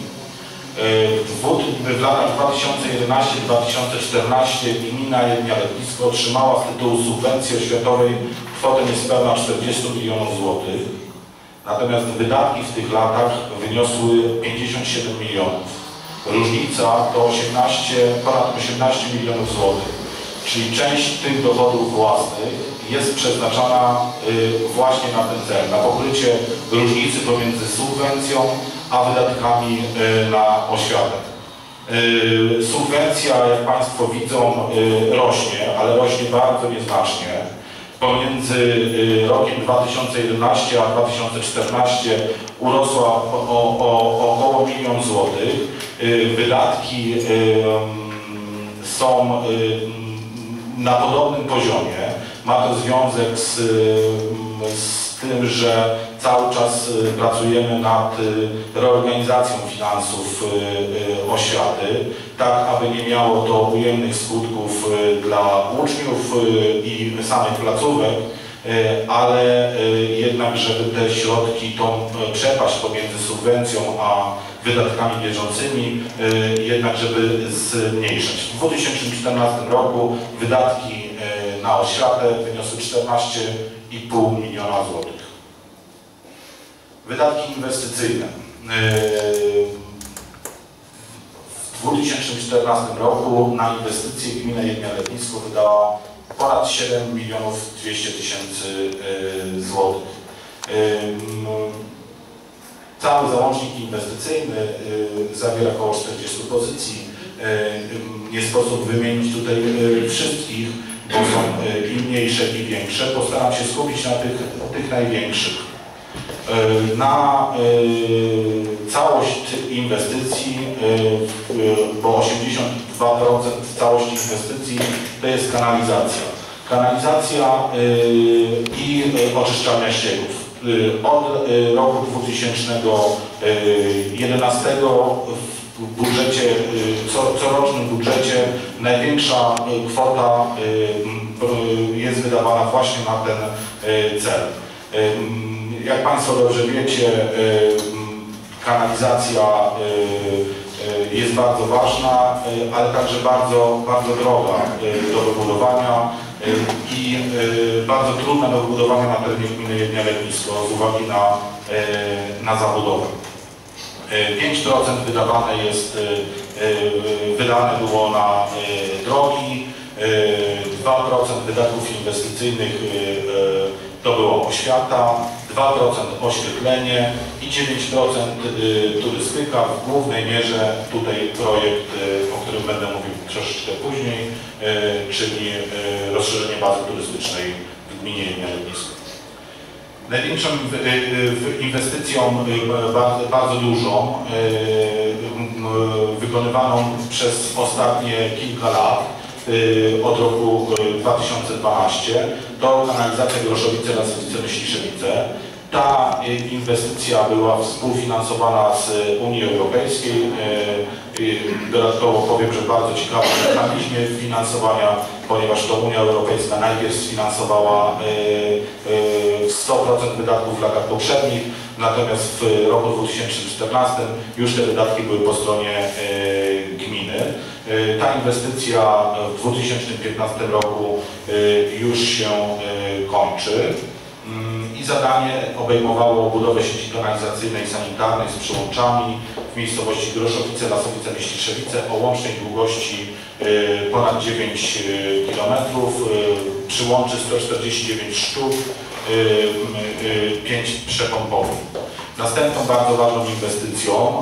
W latach dwa tysiące jedenastym do dwa tysiące czternastego gmina Jelnia Letnisko otrzymała z tytułu subwencji oświatowej kwotę niespełna czterdzieści milionów złotych. Natomiast wydatki w tych latach wyniosły pięćdziesiąt siedem milionów. Różnica to osiemnaście, ponad osiemnaście milionów złotych. Czyli część tych dochodów własnych jest przeznaczana właśnie na ten cel, na pokrycie różnicy pomiędzy subwencją a wydatkami na oświatę. Subwencja, jak Państwo widzą, rośnie, ale rośnie bardzo nieznacznie. Pomiędzy rokiem dwa tysiące jedenastym a dwa tysiące czternastym urosła o, o około milion złotych. Wydatki są na podobnym poziomie. Ma to związek z, z z tym, że cały czas pracujemy nad reorganizacją finansów oświaty, tak aby nie miało to ujemnych skutków dla uczniów i samych placówek, ale jednak, żeby te środki, tą przepaść pomiędzy subwencją a wydatkami bieżącymi, jednak żeby zmniejszyć. W dwa tysiące czternastym roku wydatki na oświatę wyniosły czternaście i pół miliona złotych. Wydatki inwestycyjne. W dwa tysiące czternastym roku na inwestycje gmina Jelenia Letnisko wydała ponad siedem milionów dwieście tysięcy złotych. Cały załącznik inwestycyjny zawiera około czterdziestu pozycji. Nie sposób wymienić tutaj wszystkich, bo są i mniejsze, i większe. Postaram się skupić na tych, tych największych. Na całość inwestycji, bo osiemdziesiąt dwa procent całości inwestycji to jest kanalizacja. Kanalizacja i oczyszczalnia ścieków. Od roku dwa tysiące jedenastego w budżecie, co, corocznym budżecie największa kwota jest wydawana właśnie na ten cel. Jak Państwo dobrze wiecie, kanalizacja jest bardzo ważna, ale także bardzo, bardzo droga do wybudowania i bardzo trudna do wybudowania na terenie gminy Jelenia Letnisko z uwagi na, na zabudowę. pięć procent wydawane jest, wydane było na drogi, dwa procent wydatków inwestycyjnych to była oświata, dwa procent oświetlenie i dziewięć procent turystyka. W głównej mierze tutaj projekt, o którym będę mówił troszeczkę później, czyli rozszerzenie bazy turystycznej w gminie Jelenia Letnisko. Największą inwestycją, bardzo dużą, wykonywaną przez ostatnie kilka lat, od roku dwa tysiące dwunastego, to kanalizacja Groszowice-Lasowice-Myśliszewice. Ta inwestycja była współfinansowana z Unii Europejskiej. Dodatkowo powiem, że bardzo ciekawy mechanizmie finansowania, ponieważ to Unia Europejska najpierw sfinansowała sto procent wydatków w latach poprzednich, natomiast w roku dwa tysiące czternastym już te wydatki były po stronie gminy. Ta inwestycja w dwa tysiące piętnastym roku już się kończy i zadanie obejmowało budowę sieci kanalizacyjnej i sanitarnej z przyłączami w miejscowości Groszowice, Lasowice, Myśliszewice o łącznej długości ponad dziewięć kilometrów, przyłączy sto czterdzieści dziewięć sztuk, pięć przepompowych. Następną bardzo ważną inwestycją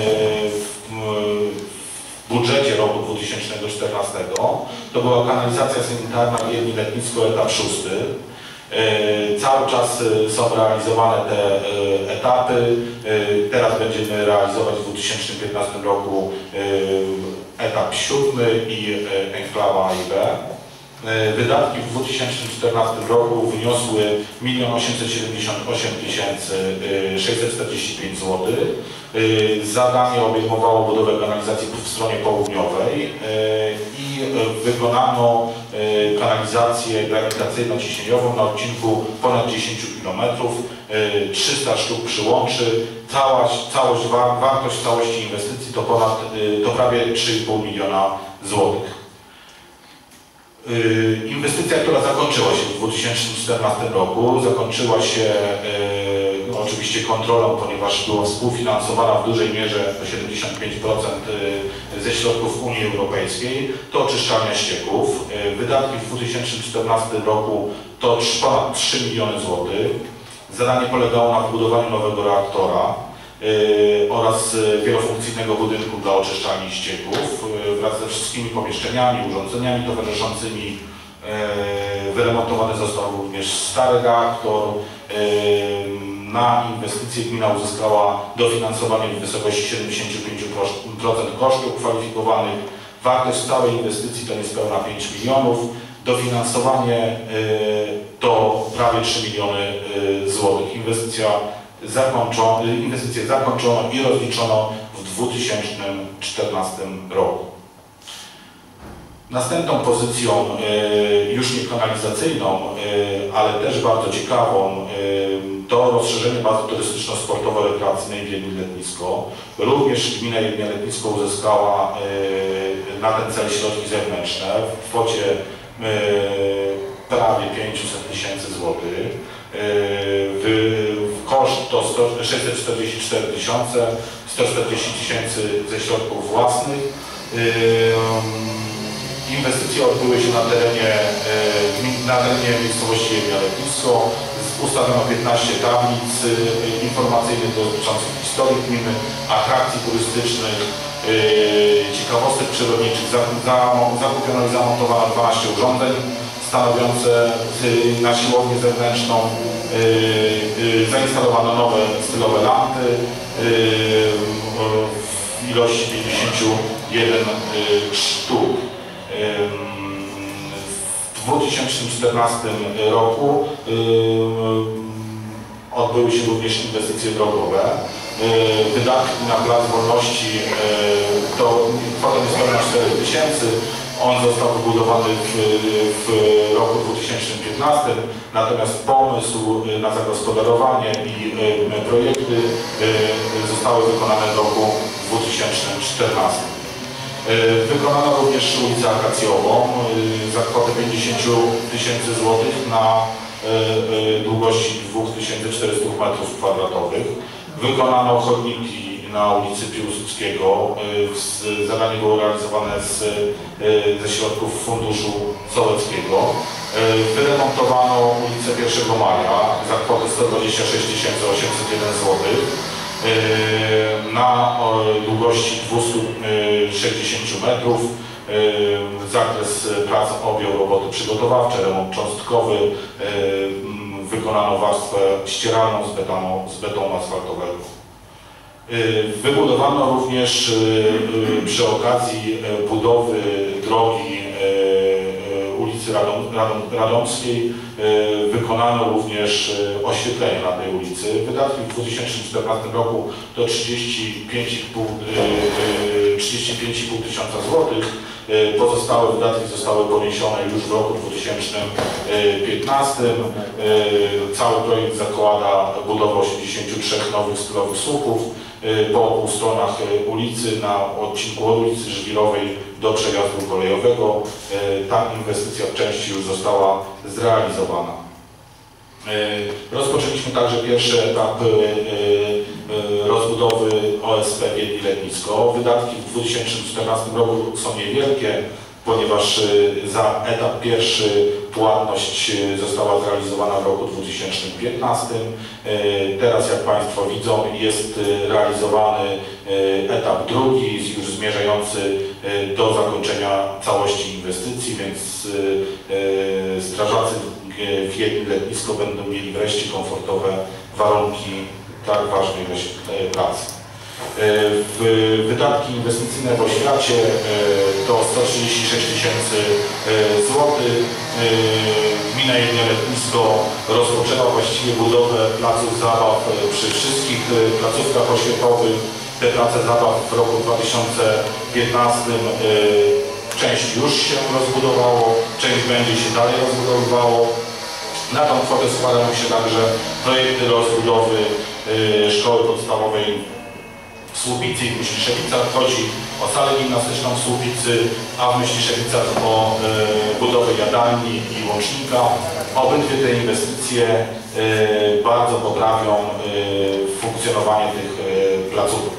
w budżecie roku dwa tysiące czternastego to była kanalizacja sanitarna w Jeleni Letnisko, etap szósty. Cały czas są realizowane te etapy. Teraz będziemy realizować w dwa tysiące piętnastym roku etap siódmy i enklawa A i B. Wydatki w dwa tysiące czternastym roku wyniosły milion osiemset siedemdziesiąt osiem tysięcy sześćset czterdzieści pięć złotych. Zadanie obejmowało budowę kanalizacji w stronie południowej i wykonano kanalizację grawitacyjno-ciśnieniową na odcinku ponad dziesięć kilometrów, trzysta sztuk przyłączy. Całość, całość, wartość całości inwestycji to, ponad, to prawie trzy i pół miliona złotych. Inwestycja, która zakończyła się w dwa tysiące czternastym roku, zakończyła się no, oczywiście kontrolą, ponieważ była współfinansowana w dużej mierze do siedemdziesiąt pięć procent ze środków Unii Europejskiej, to oczyszczalnia ścieków. Wydatki w dwa tysiące czternastym roku to ponad trzy miliony złotych. Zadanie polegało na wybudowaniu nowego reaktora Yy, oraz wielofunkcyjnego budynku dla oczyszczalni ścieków yy, wraz ze wszystkimi pomieszczeniami, urządzeniami towarzyszącymi. Yy, wyremontowany został również stary reaktor. Yy, na inwestycje gmina uzyskała dofinansowanie w wysokości siedemdziesiąt pięć procent kosztów kwalifikowanych. Wartość całej inwestycji to niespełna pięć milionów. Dofinansowanie to prawie trzy miliony złotych. Inwestycja zakończono, inwestycję zakończono i rozliczono w dwa tysiące czternastym roku. Następną pozycją, już nie kanalizacyjną, ale też bardzo ciekawą, to rozszerzenie bazy turystyczno-sportowo-rekreacyjnej w Jelni Letnisko. Również gmina Jelnia Letnisko uzyskała na ten cel środki zewnętrzne w kwocie prawie pięćset tysięcy złotych. Koszt to sześćset czterdzieści cztery tysiące, sto czterdzieści tysięcy ze środków własnych. Inwestycje odbyły się na terenie, na terenie miejscowości Jelnia Letnisko. Ustawiono piętnaście tablic informacyjnych dotyczących historii gminy, atrakcji turystycznych, ciekawostek przyrodniczych. Zakupiono i zamontowano dwanaście urządzeń stanowiące na siłownię zewnętrzną. Zainstalowano nowe stylowe lampy w ilości pięćdziesięciu jeden sztuk. W dwa tysiące czternastym roku odbyły się również inwestycje drogowe. Wydatki na Plac Wolności to kwota niespełna cztery tysięcy. On został wybudowany w, w roku dwa tysiące piętnastym, natomiast pomysł na zagospodarowanie i projekty zostały wykonane w roku dwa tysiące czternastym. Wykonano również ulicę Akacjową za kwotę pięćdziesiąt tysięcy złotych na długości dwa tysiące czterysta metrów kwadratowych. Wykonano chodniki na ulicy Piłsudskiego. Zadanie było realizowane z, ze środków Funduszu Sołeckiego. Wyremontowano ulicę pierwszego maja za kwotę sto dwadzieścia sześć tysięcy osiemset jeden złotych. Na długości dwieście sześćdziesiąt metrów. Zakres prac objął roboty przygotowawcze, remont cząstkowy. Wykonano warstwę ścieralną z betonu, z betonu asfaltowego. Wybudowano również przy okazji budowy drogi ulicy Radom, Radom, Radomskiej, wykonano również oświetlenie na tej ulicy. Wydatki w dwa tysiące czternastym roku to trzydzieści pięć i pół tysiąca złotych. Pozostałe wydatki zostały poniesione już w roku dwa tysiące piętnastym. Cały projekt zakłada budowę osiemdziesięciu trzech nowych stylowych słupów po obu stronach ulicy, na odcinku od ulicy Żwirowej do przejazdu kolejowego. Ta inwestycja w części już została zrealizowana. Rozpoczęliśmy także pierwszy etap rozbudowy O S P w Jelni Letnisko. Wydatki w dwa tysiące czternastym roku są niewielkie, ponieważ za etap pierwszy płatność została zrealizowana w roku dwa tysiące piętnastym. Teraz, jak Państwo widzą, jest realizowany etap drugi, już zmierzający do zakończenia całości inwestycji, więc strażacy w Jelni Letnisko będą mieli wreszcie komfortowe warunki tak ważnej pracy. Wydatki inwestycyjne w oświacie to sto trzydzieści sześć tysięcy złotych. Gmina Jelnia Letnisko rozpoczęła właściwie budowę placów zabaw przy wszystkich placówkach oświatowych. Te place zabaw w roku dwa tysiące piętnastym część już się rozbudowało, część będzie się dalej rozbudowywało. Na tą kwotę składają się także projekty rozbudowy szkoły podstawowej w Słupicy i w Myśliszewicach. Chodzi o salę gimnastyczną w Słupicy, a w Myśliszewicach o budowę jadalni i łącznika. Obydwie te inwestycje bardzo poprawią funkcjonowanie tych placówek.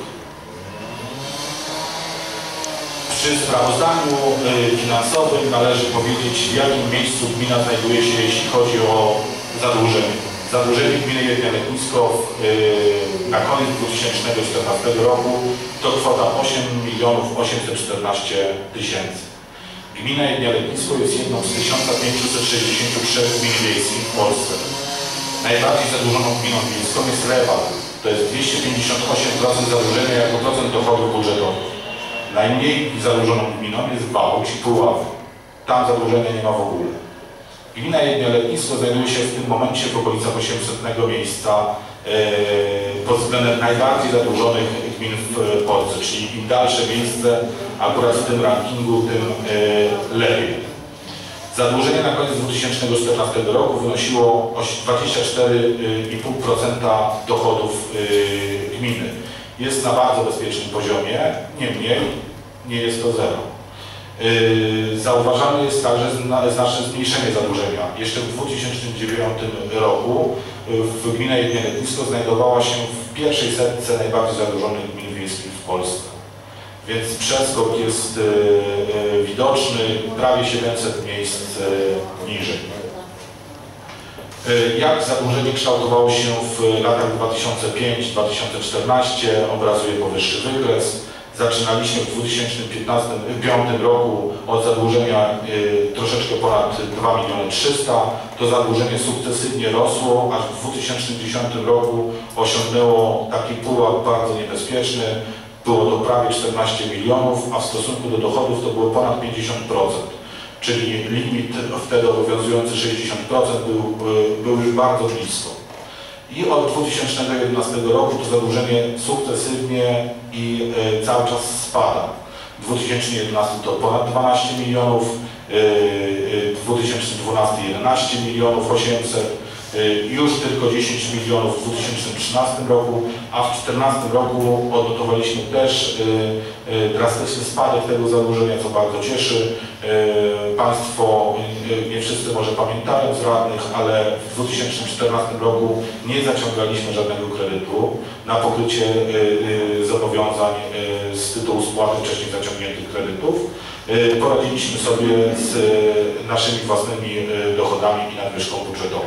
Przy sprawozdaniu finansowym należy powiedzieć, w jakim miejscu gmina znajduje się, jeśli chodzi o zadłużenie. Zadłużenie gminy Jelnia Letnisko na koniec dwa tysiące czternastego roku to kwota osiem milionów osiemset czternaście tysięcy. Gmina Jelnia Letnisko jest jedną z tysiąca pięciuset sześćdziesięciu trzech gmin wiejskich w Polsce. Najbardziej zadłużoną gminą wiejską jest Lewal, to jest dwieście pięćdziesiąt osiem procent zadłużenia jako procent dochodów budżetowych. Najmniej zadłużoną gminą jest Bałcz i Puławy. tam zadłużenia nie ma w ogóle. Gmina Jednia Letnisko znajduje się w tym momencie w okolicach osiemsetnego miejsca pod względem najbardziej zadłużonych gmin w Polsce, czyli im dalsze miejsce akurat w tym rankingu, tym lepiej. Zadłużenie na koniec dwa tysiące czternastego roku wynosiło dwadzieścia cztery i pół procent dochodów gminy. Jest na bardzo bezpiecznym poziomie, niemniej nie jest to zero. Zauważane jest także znaczne zmniejszenie zadłużenia. Jeszcze w dwa tysiące dziewiątym roku w gmina Jednia Letnisko znajdowała się w pierwszej setce najbardziej zadłużonych gmin wiejskich w Polsce. Więc przeskok jest widoczny, prawie siedemset miejsc niżej. Jak zadłużenie kształtowało się w latach dwa tysiące piątym do dwa tysiące czternastego obrazuje powyższy wykres. Zaczynaliśmy w dwa tysiące piątym roku od zadłużenia y, troszeczkę ponad dwa miliony trzysta. To zadłużenie sukcesywnie rosło, aż w dwa tysiące dziesiątym roku osiągnęło taki pułap bardzo niebezpieczny. Było to prawie czternaście milionów, a w stosunku do dochodów to było ponad pięćdziesiąt procent. Czyli limit wtedy obowiązujący sześćdziesiąt procent był, y, był już bardzo blisko. I od dwa tysiące jedenastego roku to zadłużenie sukcesywnie i y, cały czas spada. W dwa tysiące jedenastym to ponad dwanaście milionów, y, y, w dwa tysiące dwunastym jedenaście milionów osiemset, y, już tylko dziesięć milionów w dwa tysiące trzynastym roku, a w dwa tysiące czternastym roku odnotowaliśmy też y, y, drastyczny spadek tego zadłużenia, co bardzo cieszy. Państwo, nie wszyscy może pamiętają z radnych, ale w dwa tysiące czternastym roku nie zaciągaliśmy żadnego kredytu na pokrycie zobowiązań z tytułu spłaty wcześniej zaciągniętych kredytów. Poradziliśmy sobie z naszymi własnymi dochodami i nadwyżką budżetową.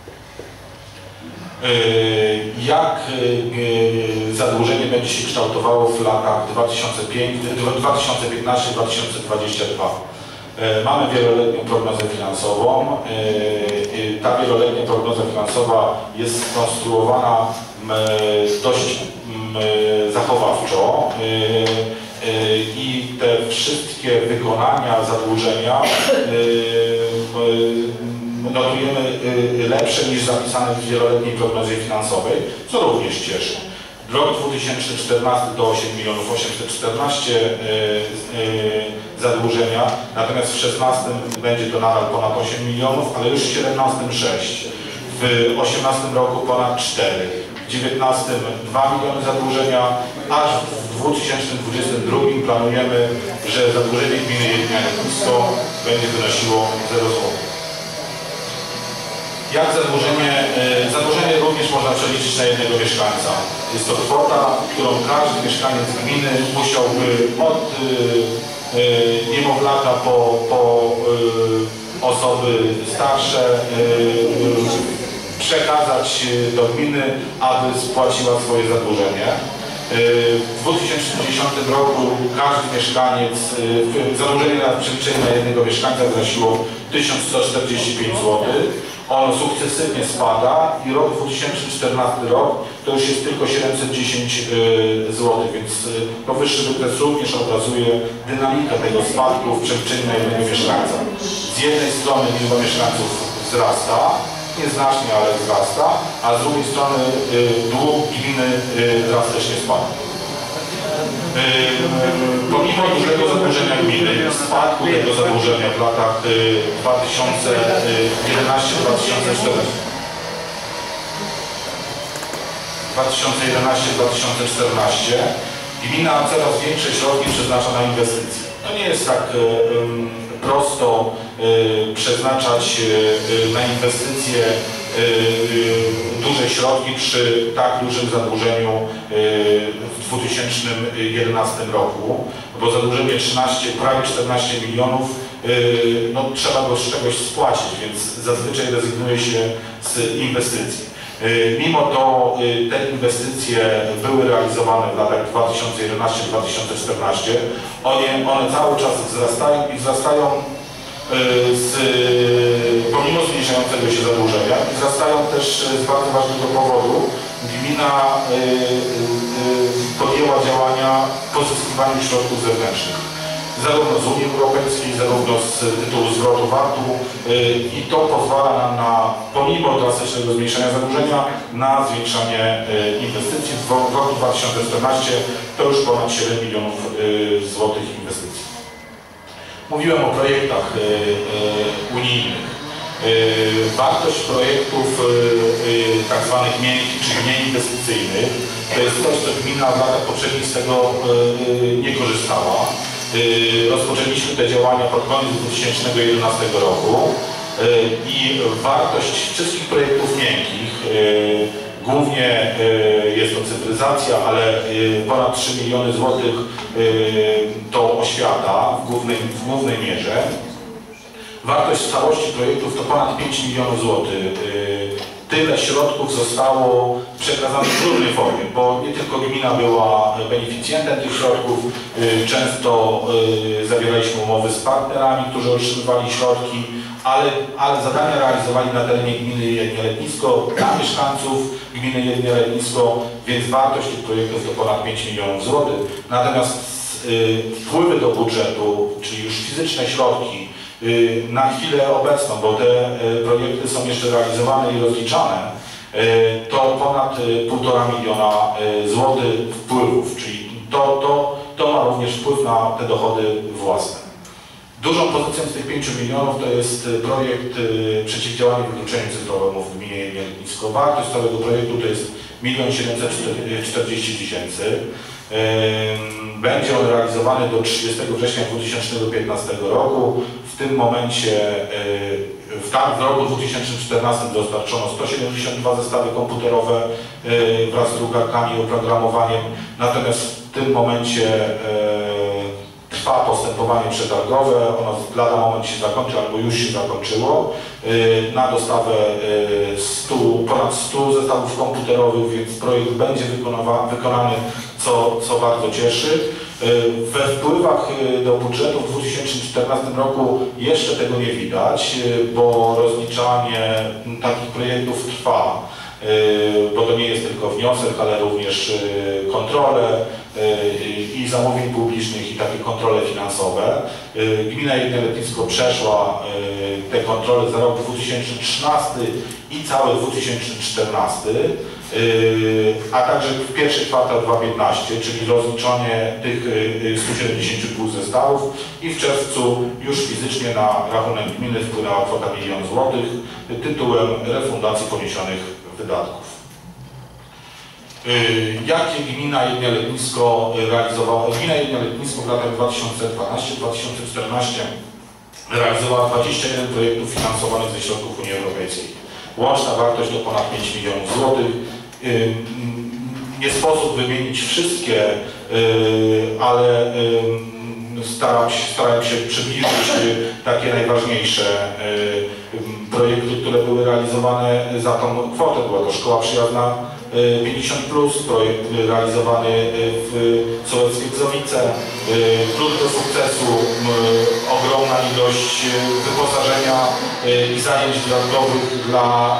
Jak zadłużenie będzie się kształtowało w latach dwa tysiące piętnastym do dwa tysiące dwudziestego drugiego? Mamy wieloletnią prognozę finansową. Ta wieloletnia prognoza finansowa jest skonstruowana dość zachowawczo i te wszystkie wykonania zadłużenia notujemy lepsze niż zapisane w wieloletniej prognozie finansowej, co również cieszy. Rok dwa tysiące czternasty to osiem milionów osiemset czternaście zadłużenia, natomiast w szesnastym będzie to nadal ponad osiem milionów, ale już w siedemnastym sześć, w osiemnastym roku ponad cztery, w dziewiętnastym dwa miliony zadłużenia, aż w dwa tysiące dwudziestym drugim planujemy, że zadłużenie gminy Jednia Letnisko będzie wynosiło zero złotych. Jak zadłużenie? Zadłużenie również można przeliczyć na jednego mieszkańca. Jest to kwota, którą każdy mieszkaniec gminy musiałby od niemowlaka po, po osoby starsze przekazać do gminy, aby spłaciła swoje zadłużenie. W dwa tysiące dziesiątym roku każdy mieszkaniec, zadłużenie na przeliczenie na jednego mieszkańca wynosiło tysiąc sto czterdzieści pięć złotych. Ono sukcesywnie spada i rok dwa tysiące czternasty rok to już jest tylko siedemset dziesięć złotych, więc powyższy wykres również obrazuje dynamikę tego spadku w przeliczeniu na jednego mieszkańca. Z jednej strony liczba mieszkańców wzrasta, nieznacznie, ale wzrasta, a z drugiej strony dług gminy drastycznie spada. Pomimo dużego zadłużenia gminy, spadku tego zadłużenia w latach dwa tysiące jedenastym do dwa tysiące czternastego dwa tysiące jedenastym do dwa tysiące czternastego gmina coraz większe środki przeznacza na inwestycje. To nie jest tak um, prosto um, przeznaczać um, na inwestycje um, duże środki przy tak dużym zadłużeniu um, w dwa tysiące jedenastym roku, bo zadłużenie trzynaście, prawie czternaście milionów, um, no, trzeba go z czegoś spłacić, więc zazwyczaj rezygnuje się z inwestycji. Mimo to te inwestycje były realizowane w latach dwa tysiące jedenastym do dwa tysiące czternastego. One, one cały czas wzrastają i wzrastają z, pomimo zmniejszającego się zadłużenia, wzrastają też z bardzo ważnego powodu. Gmina podjęła działania w pozyskiwaniu środków zewnętrznych. zarówno z Unii Europejskiej, zarówno z tytułu zwrotu V A T-u i to pozwala nam na, pomimo drastycznego zmniejszenia zadłużenia, na zwiększanie inwestycji. W roku dwa tysiące czternastym to już ponad siedem milionów złotych inwestycji. Mówiłem o projektach unijnych. Wartość projektów tak zwanych miękkich, czyli nieinwestycyjnych, to jest coś, co gmina w latach poprzednich z tego nie korzystała. Rozpoczęliśmy te działania pod koniec dwa tysiące jedenastego roku i wartość wszystkich projektów miękkich, głównie jest to cyfryzacja, ale ponad trzy miliony złotych to oświata w głównej, w głównej mierze. Wartość w całości projektów to ponad pięć milionów złotych. Tyle środków zostało przekazanych w różnej formie, bo nie tylko gmina była beneficjentem tych środków, często zawieraliśmy umowy z partnerami, którzy otrzymywali środki, ale, ale zadania realizowali na terenie gminy Jelnie Letnisko, dla mieszkańców gminy Jelnie Letnisko, więc wartość tych projektów to ponad pięć milionów złotych. Natomiast wpływy do budżetu, czyli już fizyczne środki, na chwilę obecną, bo te projekty są jeszcze realizowane i rozliczane, to ponad półtora miliona złotych wpływów, czyli to, to, to ma również wpływ na te dochody własne. Dużą pozycją z tych pięciu milionów to jest projekt przeciwdziałania wykluczeniu cyfrowemu w gminie Jelnie Letnisko. Wartość całego projektu to jest milion siedemset czterdzieści tysięcy. Będzie on realizowany do trzydziestego września dwa tysiące piętnastego roku. W tym momencie, w, tam, w roku dwa tysiące czternastym dostarczono sto siedemdziesiąt dwa zestawy komputerowe wraz z drukarkami i oprogramowaniem. Natomiast w tym momencie trwa postępowanie przetargowe, ono lada moment się zakończy albo już się zakończyło, na dostawę stu, ponad stu zestawów komputerowych, więc projekt będzie wykonany, co, co bardzo cieszy. We wpływach do budżetu w dwa tysiące czternastym roku jeszcze tego nie widać, bo rozliczanie takich projektów trwa, bo to nie jest tylko wniosek, ale również kontrole i zamówień publicznych i takie kontrole finansowe. Gmina Jelnie Letnisko przeszła te kontrole za rok dwa tysiące trzynasty i cały dwa tysiące czternasty, a także w pierwszy kwartał dwa tysiące piętnasty, czyli rozliczanie tych stu siedemdziesięciu dwóch zestawów i w czerwcu już fizycznie na rachunek gminy wpłynęła kwota milion złotych tytułem refundacji poniesionych wydatków. Jakie gmina Jelnie Letnisko realizowała? Gmina Jelnie Letnisko w latach dwa tysiące dwunastym do dwa tysiące czternastego realizowała dwadzieścia jeden projektów finansowanych ze środków Unii Europejskiej. Łączna wartość to ponad pięć milionów złotych. Nie sposób wymienić wszystkie, ale starałem się, starałem się przybliżyć takie najważniejsze projekty, które były realizowane za tą kwotę. Była to Szkoła Przyjazna pięćdziesiąt plus, projekt realizowany w Sołeckie Gzowice, Klucz do Sukcesu, ogromna ilość wyposażenia i zajęć dodatkowych dla,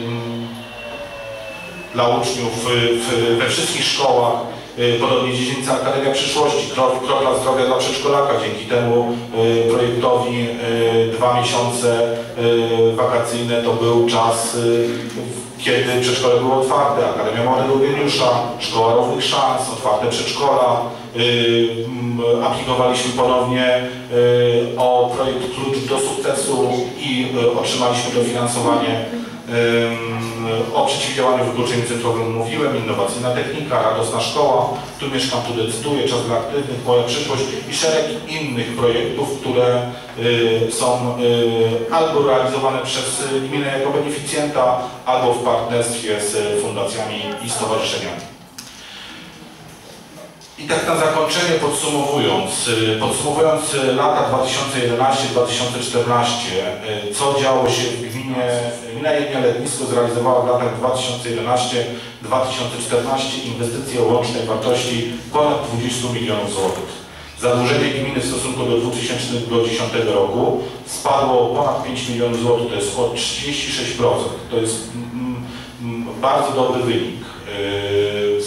dla uczniów we wszystkich szkołach. Podobnie Dziedzińca Akademia Przyszłości, Kropla Zdrowia dla przedszkolaka. Dzięki temu projektowi dwa miesiące wakacyjne to był czas, kiedy przedszkole było otwarte. Akademia Młodego Geniusza, Szkoła Równych Szans, otwarte przedszkola. Aplikowaliśmy ponownie o projekt Klucz do Sukcesu i otrzymaliśmy dofinansowanie. O przeciwdziałaniu wykluczeniu cyfrowym mówiłem, innowacyjna technika, radosna szkoła, tu mieszkam, tu decyduję, czas dla aktywnych, moja przyszłość i szereg innych projektów, które y, są y, albo realizowane przez gminę jako beneficjenta, albo w partnerstwie z fundacjami i stowarzyszeniami. I tak na zakończenie podsumowując, podsumowując lata dwa tysiące jedenasty do dwa tysiące czternastego, co działo się w gminie, gmina Jelnie Letnisko zrealizowała w latach dwa tysiące jedenasty do dwa tysiące czternastego inwestycje o łącznej wartości ponad dwudziestu milionów złotych. Zadłużenie gminy w stosunku do dwa tysiące dziesiątego roku spadło o ponad pięć milionów złotych, to jest o trzydzieści sześć procent. To jest mm, bardzo dobry wynik.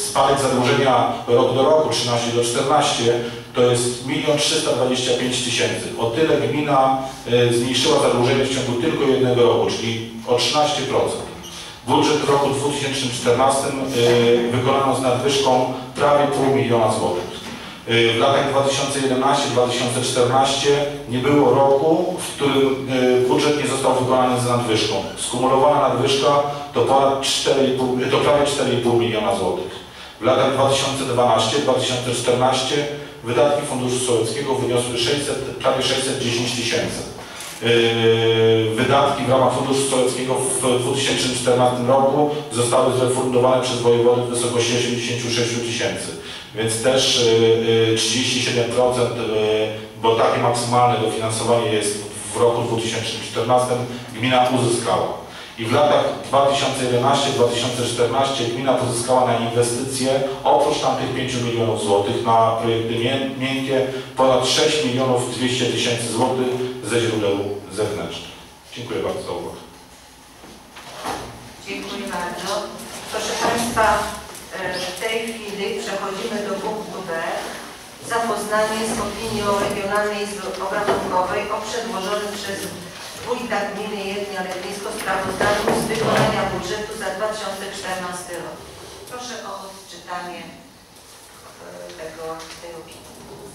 spadek zadłużenia rok do roku, trzynaście do czternaście, to jest milion trzysta dwadzieścia pięć tysięcy. O tyle gmina zmniejszyła zadłużenie w ciągu tylko jednego roku, czyli o trzynaście procent. Budżet w roku dwa tysiące czternastym wykonano z nadwyżką prawie pół miliona złotych. W latach dwa tysiące jedenastym do dwa tysiące czternastego nie było roku, w którym budżet nie został wykonany z nadwyżką. Skumulowana nadwyżka to, ponad cztery i pół, to prawie cztery i pół miliona złotych. W latach dwa tysiące dwunastym do dwa tysiące czternastego wydatki Funduszu Sołeckiego wyniosły sześćset, prawie sześćset dziesięć tysięcy. Wydatki w ramach Funduszu Sołeckiego w dwa tysiące czternastym roku zostały zrefundowane przez wojewodę w wysokości osiemdziesiąt sześć tysięcy. Więc też trzydzieści siedem procent, bo takie maksymalne dofinansowanie jest w roku dwa tysiące czternastym, gmina uzyskała. I w latach dwa tysiące jedenastym do dwa tysiące czternastego gmina pozyskała na inwestycje, oprócz tamtych pięciu milionów złotych na projekty miękkie, ponad sześć milionów dwieście tysięcy złotych ze źródeł zewnętrznych. Dziękuję bardzo za uwagę. Dziękuję bardzo. Proszę Państwa, w tej chwili przechodzimy do punktu B. Zapoznanie z opinią Regionalnej Izby Obrachunkowej o przedłożonym przez wójta gminy Jednia Legnisko sprawozdaniu z wykonania budżetu za dwa tysiące czternasty rok. Proszę o odczytanie tego, tej opinii.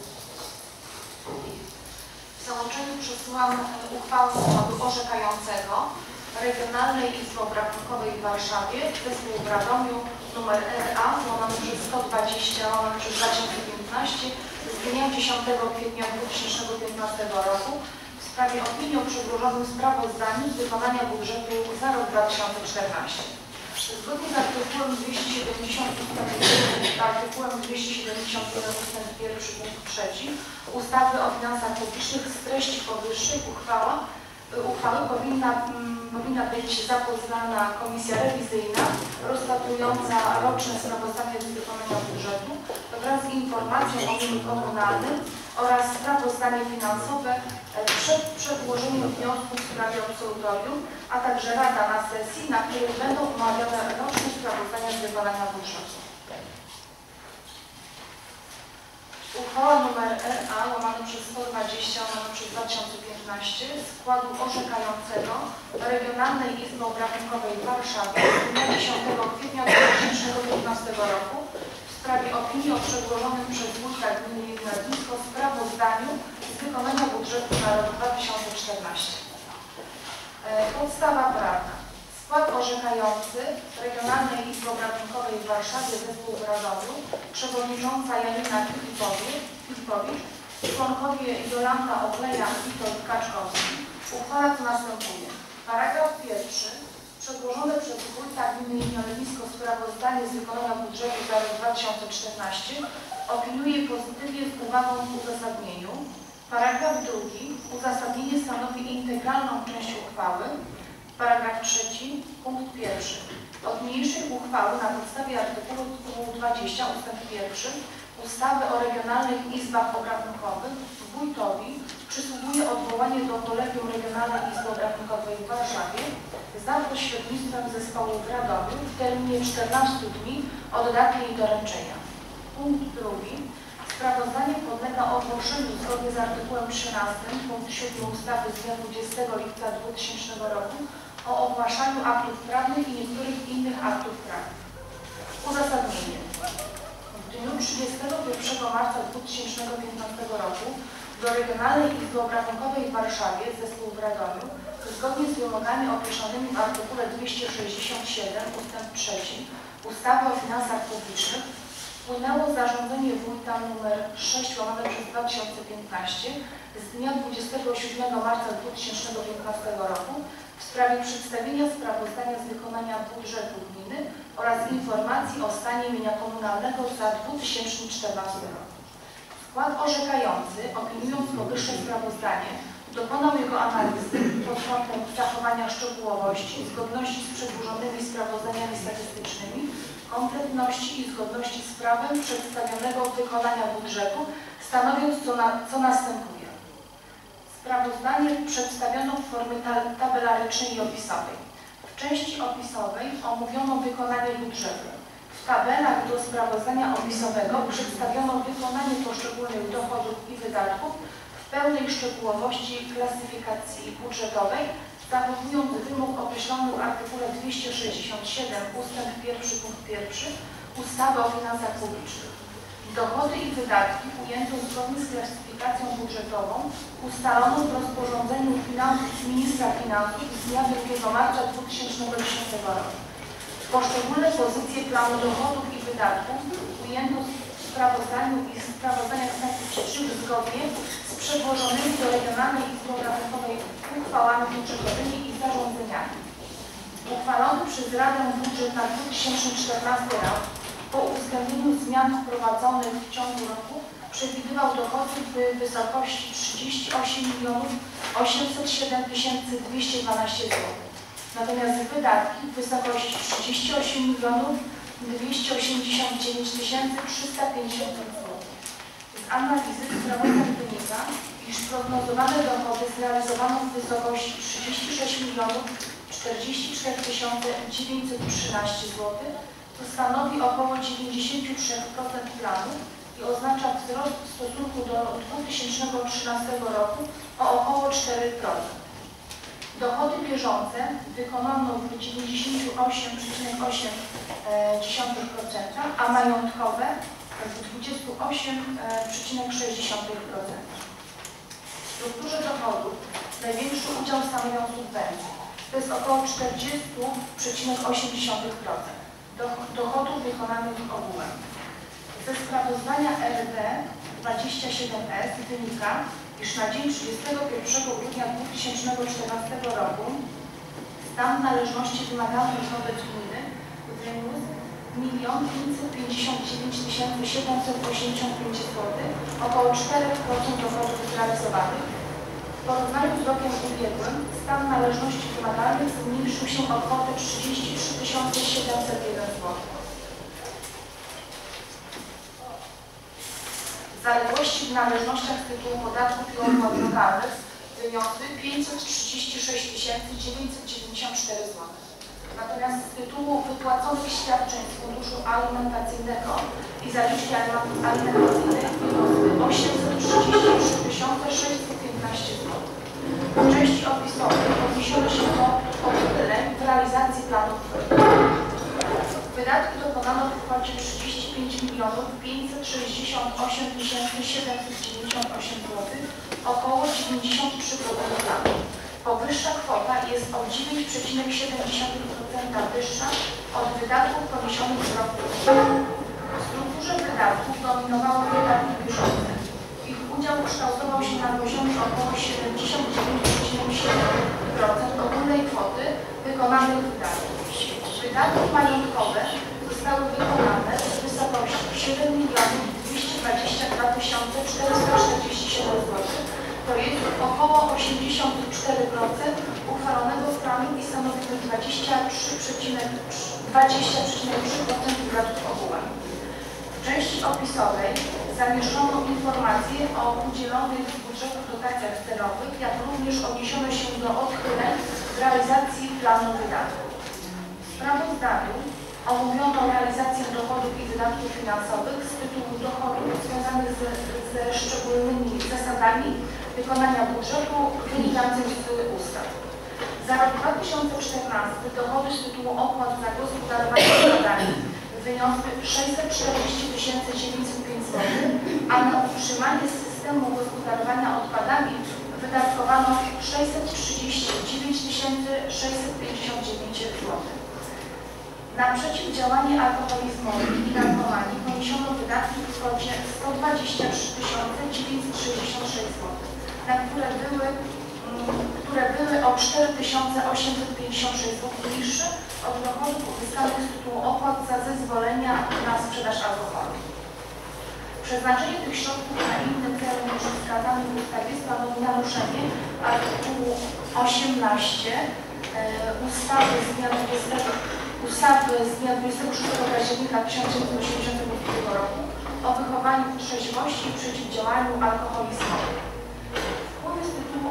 W załączeniu przesyłam uchwałę składu orzekającego Regionalnej Izby Obrachunkowej w Warszawie, zespół w Radomiu, numer R A, łamane przez sto dwadzieścia, łamane przez dwa tysiące piętnaście, z dnia dziesiątego kwietnia dwa tysiące piętnastego roku w sprawie opinii o przedłożonym sprawozdaniu z wykonania budżetu za rok dwa tysiące czternasty. Zgodnie z artykułem dwieście siedemdziesiąt artykułem dwieście siedemdziesiąt jeden ustęp pierwszy punkt trzeci ustawy o finansach publicznych z treści powyższej uchwała Uchwały powinna, mm, powinna być zapoznana komisja rewizyjna rozpatrująca roczne sprawozdanie z wykonania budżetu wraz z informacją o wyniku komunalnym oraz sprawozdanie finansowe przed przedłożeniem wniosku w sprawie absolutorium, a także Rada na sesji, na której będą omawiane roczne sprawozdania z wykonania budżetu. Uchwała nr R A łamane przez sto dwadzieścia łamane przez dwa tysiące piętnaście składu orzekającego Regionalnej Izby Obrachunkowej w Warszawie z dnia dziesiątego kwietnia dwa tysiące piętnastego roku w sprawie opinii o przedłożonym przez wójta gminy Jednia Legnisko sprawozdaniu z wykonania budżetu na rok dwa tysiące czternasty. Podstawa prawna. Skład orzekający Regionalnej Izby Obrachunkowej w Warszawie, zespół w Radomiu, przewodnicząca Janina Filipowicz, członkowie Jolanta Ogleja i Witold Kaczkowski. Uchwala to następuje. Paragraf pierwszy. Przedłożone przez wójta gminy Jednia Legnisko sprawozdanie z wykonania budżetu za rok dwa tysiące czternasty opiniuje pozytywnie z uwagą w uzasadnieniu. Paragraf drugi. Uzasadnienie stanowi integralną część uchwały. Paragraf trzeci, punkt pierwszy. Od niniejszej uchwały na podstawie artykułu dwudziestego ustęp pierwszy ustawy o regionalnych izbach obrachunkowych wójtowi przysługuje odwołanie do Kolegium Regionalnej Izby Obrachunkowej w Warszawie za pośrednictwem zespołu w Radomiu w terminie czternastu dni od daty jej doręczenia. Punkt drugi. Sprawozdanie podlega ogłoszeniu zgodnie z artykułem trzynastym punkt siódmy ustawy z dnia dwudziestego lipca dwutysięcznego roku o ogłaszaniu aktów prawnych i niektórych innych aktów prawnych. Uzasadnienie. W dniu trzydziestego pierwszego marca dwa tysiące piętnastego roku do Regionalnej Izby Obrachunkowej w Warszawie, zespół w Radomiu, zgodnie z wymogami określonymi w artykule dwieście sześćdziesiąt siedem ustęp trzeci ustawy o finansach publicznych wpłynęło zarządzenie wójta nr sześć łamane przez dwa tysiące piętnaście z dnia dwudziestego siódmego marca dwa tysiące piętnastego roku w sprawie przedstawienia sprawozdania z wykonania budżetu gminy oraz informacji o stanie mienia komunalnego za dwa tysiące czternasty rok. Skład orzekający, opiniując powyższe sprawozdanie, dokonał jego analizy pod kątem zachowania szczegółowości, zgodności z przedłożonymi sprawozdaniami statystycznymi, kompletności i zgodności z prawem przedstawionego wykonania budżetu, stanowiąc co, na, co następuje. Sprawozdanie przedstawiono w formie tabelarycznej i opisowej. W części opisowej omówiono wykonanie budżetu, w tabelach do sprawozdania opisowego przedstawiono wykonanie poszczególnych dochodów i wydatków w pełnej szczegółowości klasyfikacji budżetowej, zachowując wymóg określony w artykule dwieście sześćdziesiąt siedem ustęp pierwszy punkt pierwszy ustawy o finansach publicznych. Dochody i wydatki ujęto zgodnie z klasyfikacją budżetową ustaloną w rozporządzeniu finansów ministra finansów z dnia drugiego marca dwa tysiące dziesiątego roku. Poszczególne pozycje planu dochodów i wydatków ujęto w sprawozdaniu i sprawozdaniach statystycznych zgodnie z przedłożonymi do Regionalnej Izby Obrachunkowej uchwałami budżetowymi i zarządzeniami. Uchwalony przez Radę budżet na dwa tysiące czternasty rok po uwzględnieniu zmian wprowadzonych w ciągu roku przewidywał dochody w wysokości trzydzieści osiem milionów osiemset siedem tysięcy dwieście dwanaście złotych. Natomiast wydatki w wysokości trzydzieści osiem milionów dwieście osiemdziesiąt dziewięć tysięcy trzysta pięćdziesiąt złotych. Z analizy sprawozdań wynika, iż prognozowane dochody zrealizowano w wysokości trzydzieści sześć milionów czterdzieści cztery tysiące dziewięćset trzynaście złotych, to stanowi około dziewięćdziesiąt trzy procent planu i oznacza wzrost w stosunku do dwa tysiące trzynastego roku o około cztery procent. Dochody bieżące wykonano w dziewięćdziesiąt osiem przecinek osiem procent, a majątkowe w dwadzieścia osiem przecinek sześć procent. W strukturze dochodów największy udział stanowią subwencje, to jest około czterdzieści przecinek osiem procent dochodów wykonanych ogółem. Ze sprawozdania R D dwadzieścia siedem S wynika, iż na dzień trzydziestego pierwszego grudnia dwa tysiące czternastego roku stan należności wymaganych wobec gminy wyniósł milion pięćset pięćdziesiąt dziewięć tysięcy siedemset osiemdziesiąt pięć złotych, około cztery procent dochodów zrealizowanych. W porównaniu z rokiem ubiegłym stan należności wymagalnych zmniejszył się o kwotę trzydzieści trzy tysiące siedemset jeden złotych. Zaległości w należnościach z tytułu podatków i opłat lokalnych wyniosły pięćset trzydzieści sześć tysięcy dziewięćset dziewięćdziesiąt cztery złotych. Natomiast z tytułu wypłaconych świadczeń z funduszu alimentacyjnego i zaliczki alimentacyjnej wyniosły osiemset trzydzieści trzy tysiące sześćset piętnaście złotych. W części opisowej odniesiono się do uchyleń w realizacji planów projektowych. Wydatki dokonano w kwocie trzydzieści pięć milionów pięćset sześćdziesiąt osiem tysięcy siedemset dziewięćdziesiąt osiem złotych, około dziewięćdziesiąt trzy procent planu. Powyższa kwota jest o dziewięć przecinek siedem procent wyższa od wydatków poniesionych w roku. W strukturze wydatków dominowały wydatki bieżące. Ich udział kształtował się na poziomie około siedemdziesiąt dziewięć przecinek siedem procent ogólnej kwoty wykonanych wydatków. Wydatki majątkowe zostały wykonane w wysokości siedem milionów dwieście dwadzieścia dwa tysiące czterysta czterdzieści siedem złotych, to jest około osiemdziesiąt cztery procent uchwalonego planu i stanowi dwadzieścia trzy przecinek trzy procent wydatków ogółem. W części opisowej zamieszczono informacje o udzielonych z budżetu dotacjach celowych, jak również odniesiono się do odchyleń w realizacji planu wydatków. W sprawozdaniu omówiono realizację dochodów i wydatków finansowych z tytułu dochodów związanych ze, ze szczególnymi zasadami wykonania budżetu wynikających z ustaw. Za rok dwa tysiące czternasty dochody z tytułu opłat za gospodarowanie odpadami wyniosły sześćset czterdzieści tysięcy dziewięćset pięć złotych, a na utrzymanie systemu gospodarowania odpadami wydatkowano sześćset trzydzieści dziewięć tysięcy sześćset pięćdziesiąt dziewięć złotych. Na przeciwdziałanie alkoholizmowi i narkomanii poniesiono wydatki w kwocie sto dwadzieścia trzy tysiące dziewięćset sześćdziesiąt sześć złotych, na które były, które były o cztery tysiące osiemset pięćdziesiąt sześć złotych niższe od dochodów uzyskanych z tytułu opłat za zezwolenia na sprzedaż alkoholu. Przeznaczenie tych środków na inny cel niż wskazany w ustawie stanowi naruszenie artykułu osiemnaście ustawy z dnia dwudziestego ustawy z dnia dwudziestego szóstego października tysiąc dziewięćset osiemdziesiątego drugiego roku o wychowaniu w trzeźwości i przeciwdziałaniu alkoholizmowi. Wpływy z tytułu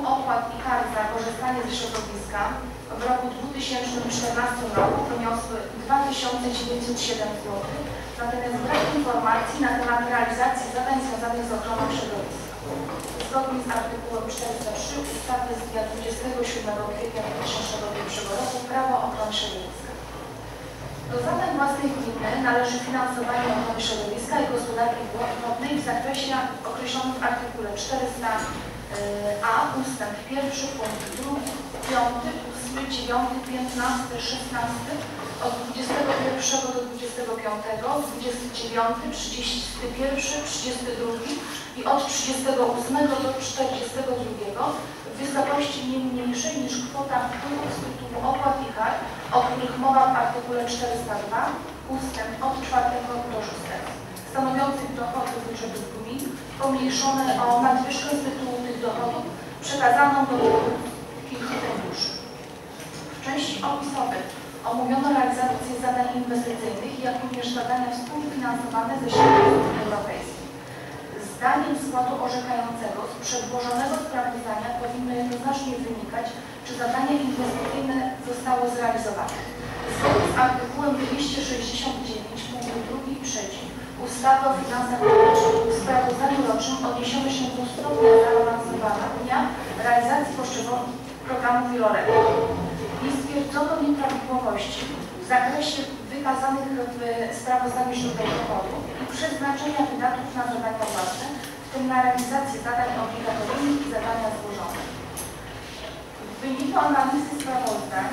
opłat i kar za korzystanie ze środowiska w roku dwa tysiące czternastym roku wyniosły dwa tysiące dziewięćset siedem złotych, natomiast brak informacji na temat realizacji zadań związanych z ochroną środowiska. Zgodnie z artykułem czterysta trzy ustawy z dnia dwudziestego siódmego kwietnia dwa tysiące pierwszego roku Prawo ochrony środowiska. Do zadań własnej gminy należy finansowanie ochrony środowiska i gospodarki wodnej w zakresie określonym w artykule czterysta a ustęp pierwszy, punkt drugi, piąty, ósmy, dziewiąty, piętnasty, szesnasty, od dwudziestego pierwszego do dwudziestego piątego, dwudziesty dziewiąty, trzydziesty pierwszy, trzydziesty drugi i od trzydziestego ósmego do czterdziestego drugiego w wysokości nie mniejszej niż kwota wpływów z tytułu opłat i kar, o których mowa w artykule czterysta dwa ustęp od czwartego do szóstego, stanowiących dochody budżetu gmin pomniejszone o nadwyżkę z tytułu tych dochodów przekazaną do kilku funduszy. W części opisowej omówiono realizację zadań inwestycyjnych, jak również zadania współfinansowane ze środków Unii Europejskiej. Zdaniem składu orzekającego z przedłożonego sprawozdania powinno jednoznacznie wynikać, czy zadania inwestycyjne zostały zrealizowane. Zgodnie z artykułem dwieście sześćdziesiąt dziewięć punkt drugi i trzeci ustawy o finansach publicznych w sprawozdaniu rocznym odniesiono się do stopnia zaawansowania realizacji poszczególnych programów wieloletnich. Nie stwierdzono nieprawidłowości w zakresie wykazanych w sprawozdaniu źródeł dochodu i przeznaczenia wydatków na zadania własne, w tym na realizację zadań obligatoryjnych i zadania złożone. W wyniku analizy sprawozdań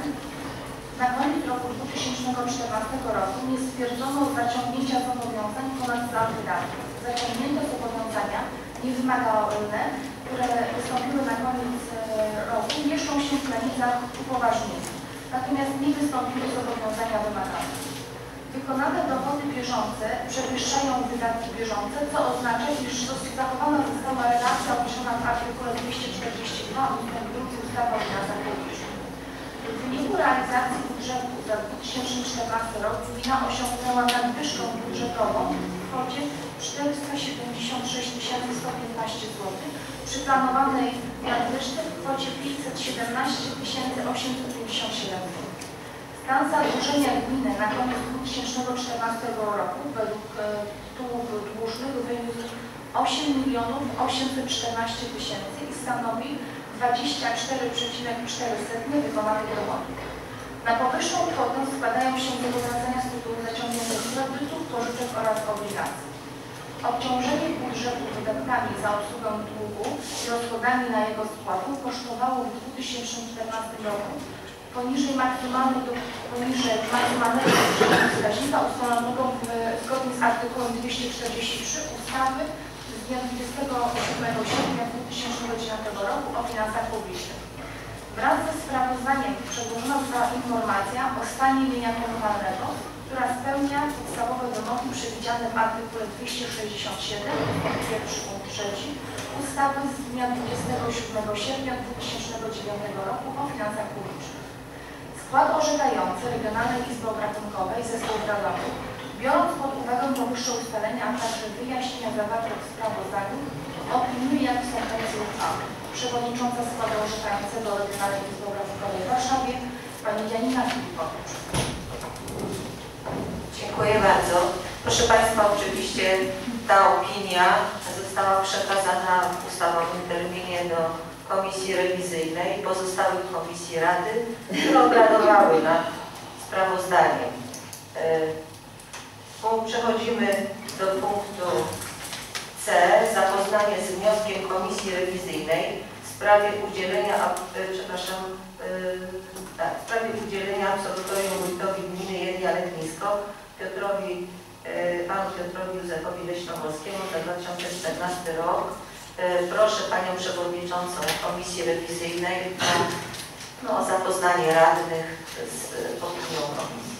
na koniec roku dwa tysiące czternastego roku nie stwierdzono zaciągnięcia zobowiązań ponad plan wydatków. Zaciągnięte zobowiązania niewymagające, które wystąpiły na koniec roku, mieszczą się w granicach upoważnienia. Natomiast nie wystąpiły zobowiązania wymagane. Wykonane dochody bieżące przewyższają wydatki bieżące, co oznacza, iż zachowana została relacja określona w artykule dwieście czterdzieści dwa ustęp drugi ustawy o finansach publicznych. W wyniku realizacji budżetu za dwa tysiące czternasty rok gmina osiągnęła nadwyżkę budżetową w kwocie czterysta siedemdziesiąt sześć tysięcy sto piętnaście złotych, przy planowanej nadwyżce w kwocie pięćset siedemnaście tysięcy osiemset pięćdziesiąt siedem złotych. Stan zadłużenia gminy na koniec dwa tysiące czternastego roku według długów dłużnych wyniósł osiem milionów osiemset czternaście tysięcy i stanowi dwadzieścia cztery przecinek cztery wykonanych dochodów. Na powyższą kwotę składają się zobowiązania z tytułu zaciągniętych kredytów, pożyczek oraz obligacji. Obciążenie budżetu wydatkami za obsługę długu i rozchodami na jego spłatę kosztowało w dwa tysiące czternastym roku poniżej maksymalnego, poniżej maksymalnego wskaźnika ustalonego w, zgodnie z artykułem dwieście czterdzieści trzy ustawy z dnia dwudziestego siódmego sierpnia dwa tysiące dziewiątego roku o finansach publicznych. Wraz ze sprawozdaniem przedłożona została informacja o stanie mienia komunalnego, która spełnia podstawowe wymogi przewidziane w artykule dwieście sześćdziesiąt siedem pierwszy punkt trzeci ustawy z dnia dwudziestego siódmego sierpnia dwa tysiące dziewiątego roku o finansach publicznych. Skład orzekający Regionalnej Izby Obrachunkowej Zespół Radowy, biorąc pod uwagę powyższe ustalenia, a także wyjaśnienia zawarte w sprawozdaniu, opiniuje, jak są treści uchwały. Przewodnicząca składu orzekającego Regionalnej Izby Obrachunkowej w Warszawie, pani Janina Filipowicz. Dziękuję bardzo. Proszę Państwa, oczywiście ta opinia została przekazana w ustawowym terminie do Komisji Rewizyjnej i pozostałych komisji Rady, które obradowały nad sprawozdaniem. Przechodzimy do punktu C. Zapoznanie z wnioskiem Komisji Rewizyjnej w sprawie udzielenia, przepraszam, tak, w sprawie udzielenia absolutorium wójtowi gminy Jelnia Letnisko Piotrowi, panu Piotrowi Józefowi Leśnogórskiemu za dwa tysiące czternasty rok. Proszę Panią Przewodniczącą Komisji Rewizyjnej o no, zapoznanie radnych z opinią Komisji.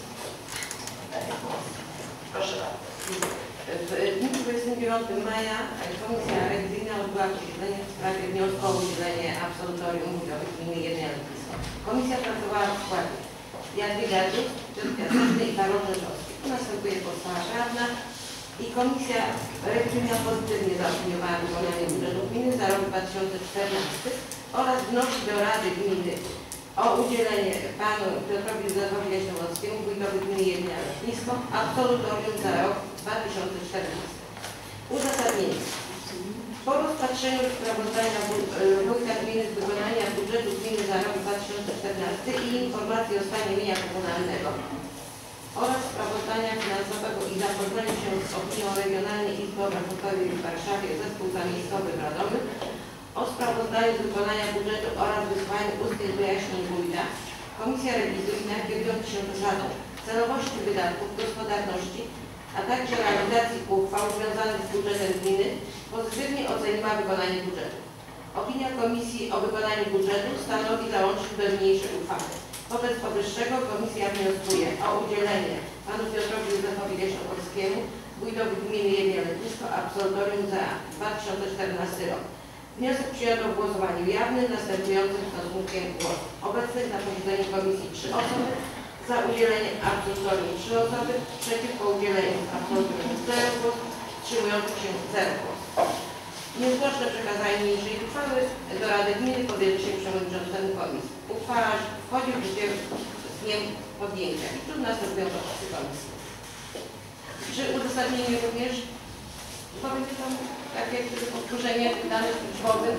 Proszę bardzo. W dniu dwudziestego dziewiątego maja Komisja Rewizyjna odbyła posiedzenie w sprawie wniosku o udzielenie absolutorium wójtowi gminy Jelnia Letnisko. Komisja pracowała w składzie Jadwiga Żuk, Piotr Piaseczny i Karol Rzeczowski. Tu następuje podstawa prawna i Komisja Rewizyjna pozytywnie zaopiniowała wykonanie budżetu gminy za rok dwa tysiące czternasty oraz wnosi do Rady Gminy o udzielenie panu Piotrowi Józefowi Leśnowockiemu, wójtowi gminy Jelnia Letnisko, absolutorium za rok dwa tysiące czternasty. Uzasadnienie. Po rozpatrzeniu sprawozdania wójta gminy z wykonania budżetu gminy za rok dwa tysiące czternasty i informacji o stanie mienia komunalnego oraz sprawozdania finansowego i zapoznaniu się z opinią Regionalnej Izby Obrachunkowej w Warszawie, Zespół Zamiejscowy w Radomiu o sprawozdaniu z wykonania budżetu oraz wysłaniu ustnych wyjaśnień wójta, Komisja Rewizyjna, kierując się zasadą celowości wydatków, gospodarności, a także realizacji uchwał związanych z budżetem gminy, pozytywnie oceniła wykonanie budżetu. Opinia Komisji o wykonaniu budżetu stanowi załącznik do niniejszej uchwały. Wobec powyższego Komisja wnioskuje o udzielenie panu Piotrowi Józefowi Leśnowockiemu, wójtowi gminy Jelnia Letnisko, absolutorium za dwa tysiące czternasty rok. Wniosek przyjęto w głosowaniu jawnym, następującym stosunkiem głosów. Obecnych na posiedzeniu komisji trzy osoby, za udzieleniem absolutorium trzy osoby, przeciwko udzieleniu absolutorium zero głosów, wstrzymujących się zero głosów. Niezwłoczne przekazanie niniejszej uchwały do Rady Gminy podjęto się przewodniczącemu komisji. Uchwała wchodzi w życie z dniem podjęcia i tu następują procesy komisji. Czy uzasadnienie również będzie tam takie powtórzenie danych liczbowych?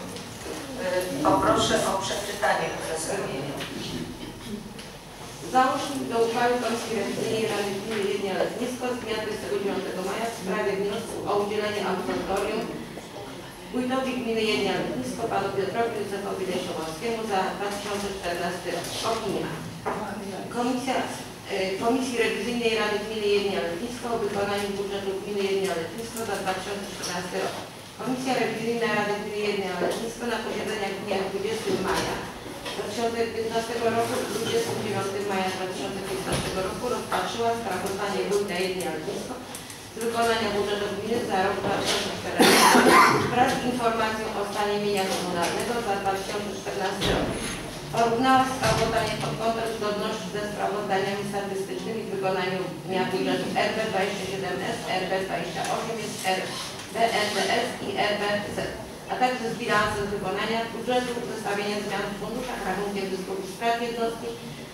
Poproszę o przeczytanie uzasadnienia. Załącznik do uchwały Komisji Rewizyjnej Rady Gminy Jelnia Letnisko z dnia dwudziestego dziewiątego maja w sprawie wniosku o udzielenie absolutorium wójtowi gminy Jelnia Letnisko panu Piotrowi Józefowi Leśnowockiemu za dwa tysiące czternasty rok. Opinia. Komisja Komisji Rewizyjnej Rady Gminy Jelnia Letnisko o wykonaniu budżetu gminy Jelnia Letnisko za dwa tysiące czternasty rok. Komisja Rewizyjna Rady Gminy Jelnia Letnisko na posiedzeniach dnia dwudziestego maja dwa tysiące piętnastego roku i dwudziestego dziewiątego maja dwa tysiące piętnastego roku rozpatrzyła sprawozdanie wójta Jelnia Letnisko z wykonania budżetu gminy za rok dwa tysiące czternasty wraz z informacją o stanie mienia komunalnego za dwa tysiące czternasty rok. Porównała sprawozdanie pod kątem zgodności ze sprawozdaniami statystycznymi w wykonaniu dnia budżetu R B dwadzieścia siedem S, R B dwadzieścia osiem S, R B N D S i R B Z, a także z bilansem wykonania budżetu, zestawienia zmian w funduszach, rachunkiem zysków i strat jednostki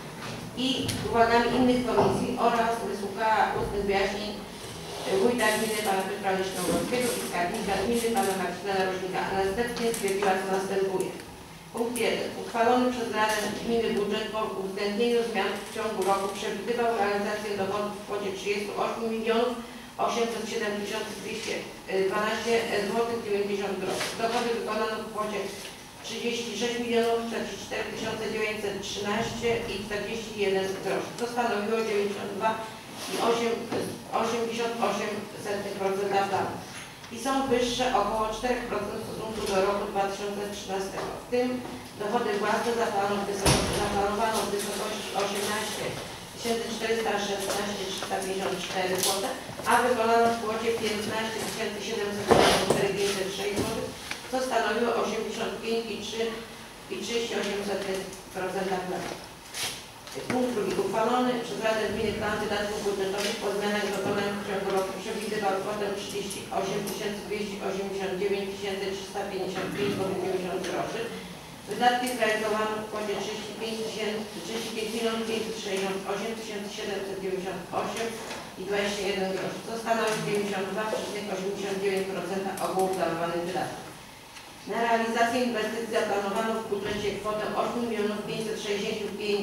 i uwagami innych komisji oraz wysłuchała ustnych wyjaśnień wójta gminy pana Piotra Leśnowockiego i skarbnika gminy pana Marcina Rożnika, a następnie stwierdziła, co następuje. Punkt jeden. Uchwalony przez Radę Gminy budżet po uwzględnieniu zmian w ciągu roku przewidywał realizację dochodów w kwocie trzydziestu ośmiu milionów osiemset siedem tysięcy dwieście dwanaście złotych dziewięćdziesiąt groszy. Dochody wykonano w kwocie trzydzieści sześć milionów czterdzieści cztery tysiące dziewięćset trzynaście i czterdzieści jeden groszy. To stanowiło dziewięćdziesiąt dwa i osiemdziesiąt osiem procent planu. I są wyższe około cztery procent w stosunku do roku dwa tysiące trzynastego. W tym dochody własne zaplanowano w wysokości osiemnaście tysięcy czterysta szesnaście tysięcy trzysta pięćdziesiąt cztery złote, a wykonano w kwocie piętnaście tysięcy siedemset pięćdziesiąt cztery tysiące pięćset sześć złotych, co stanowiło osiemdziesiąt pięć i trzydzieści osiem procent planu. Punkt drugi. Uchwalony przez Radę Gminy plan wydatków budżetowych po zmianach dokonanych w ciągu roku przewidywał kwotę trzydzieści osiem tysięcy dwieście osiemdziesiąt dziewięć tysięcy trzysta pięćdziesiąt pięć złotych dziewięćdziesiąt groszy. Wydatki zrealizowano w kwocie trzydzieści pięć milionów pięćset sześćdziesiąt osiem tysięcy siedemset dziewięćdziesiąt osiem i dwadzieścia jeden groszy, co stanowi dziewięćdziesiąt dwa przecinek osiemdziesiąt dziewięć procent ogółu planowanych wydatków. Na realizację inwestycji zaplanowano w budżecie kwotę osiem milionów pięćset sześćdziesiąt pięć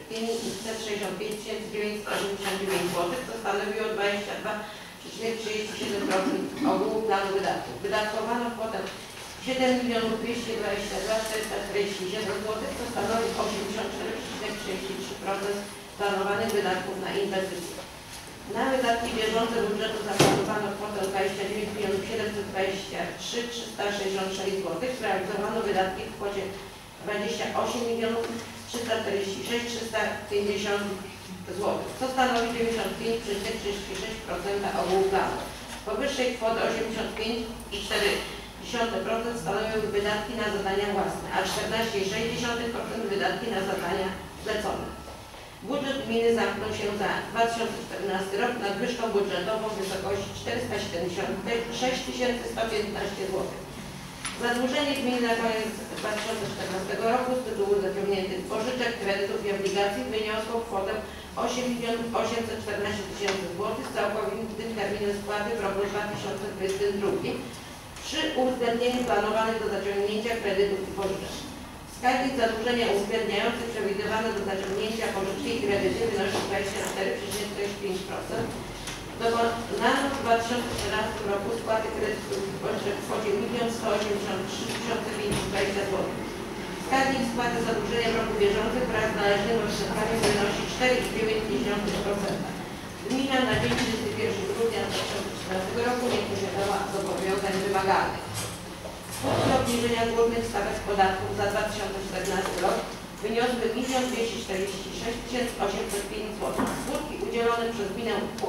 tysięcy dziewięćset osiemdziesiąt dziewięć złotych, co stanowiło dwadzieścia dwa przecinek trzydzieści siedem procent ogółu planu wydatków. Wydatkowano kwotę siedem milionów dwieście dwadzieścia dwa tysiące czterysta czterdzieści siedem złotych, co stanowi osiemdziesiąt cztery przecinek trzydzieści trzy procent planowanych wydatków na inwestycje. Na wydatki bieżące budżetu zaplanowano kwotę dwadzieścia dziewięć milionów siedemset dwadzieścia trzy tysiące trzysta sześćdziesiąt sześć złotych. Zrealizowano wydatki w kwocie dwadzieścia osiem milionów trzysta czterdzieści sześć tysięcy trzysta pięćdziesiąt złotych, co stanowi dziewięćdziesiąt pięć przecinek trzydzieści sześć procent ogółu planu. Powyższej kwoty osiemdziesiąt pięć przecinek cztery procent stanowiły wydatki na zadania własne, a czternaście przecinek sześć procent wydatki na zadania zlecone. Budżet gminy zamknął się za dwa tysiące czternasty rok nadwyżką budżetową w wysokości czterysta siedemdziesiąt sześć tysięcy sto piętnaście złotych. Zadłużenie gminy na koniec dwa tysiące czternastego roku z tytułu zaciągniętych pożyczek, kredytów i obligacji wyniosło kwotę osiem milionów osiemset czternaście tysięcy złotych z całkowitym terminem spłaty w roku dwa tysiące dwudziestym drugim przy uwzględnieniu planowanych do zaciągnięcia kredytów i pożyczek. Wskaźnik zadłużenia uwzględniający przewidywane do zaciągnięcia pożyczki i kredyty wynosi dwadzieścia cztery przecinek czterdzieści pięć procent. Dokonano w dwa tysiące czternastym roku spłaty kredytów i pożyczek w kwocie jeden sto osiemdziesiąt trzy tysiące pięćset dwadzieścia złotych. Wskaźnik spłaty zadłużenia w roku bieżącym wraz z należnymi odsetkami wynosi cztery przecinek dziewięć procent. Gmina na dzień trzydziestego pierwszego grudnia dwa tysiące czternastego roku nie posiadała zobowiązań wymagalnych. Skutki obniżenia górnych stawek podatków za dwa tysiące czternasty rok wyniosły milion dwieście czterdzieści sześć tysięcy osiemset pięć złotych. Skutki udzielone przez gminę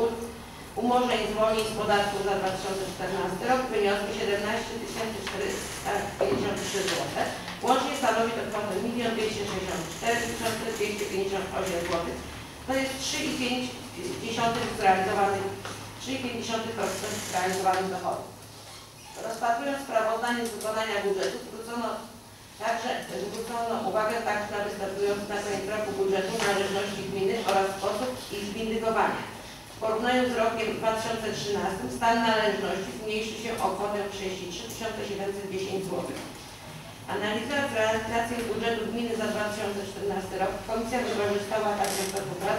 umorzeń zwolnień z podatków za dwa tysiące czternasty rok wyniosły siedemnaście tysięcy czterysta pięćdziesiąt trzy złote. Łącznie stanowi to kwotę jeden milion dwieście sześćdziesiąt cztery tysiące dwieście pięćdziesiąt osiem złotych. To jest trzy przecinek pięć zrealizowanych, trzy przecinek pięć procent zrealizowanych dochodów. Rozpatrując sprawozdanie z wykonania budżetu, zwrócono także zwrócono uwagę także na występujące na koniec roku budżetu należności gminy oraz sposób ich windygowania. W porównaniu z rokiem dwa tysiące trzynastym stan należności zmniejszy się o kwotę trzydzieści trzy tysiące siedemset dziesięć złotych. Analizując realizację budżetu gminy za dwa tysiące czternasty rok, komisja wykorzystała także w toku prac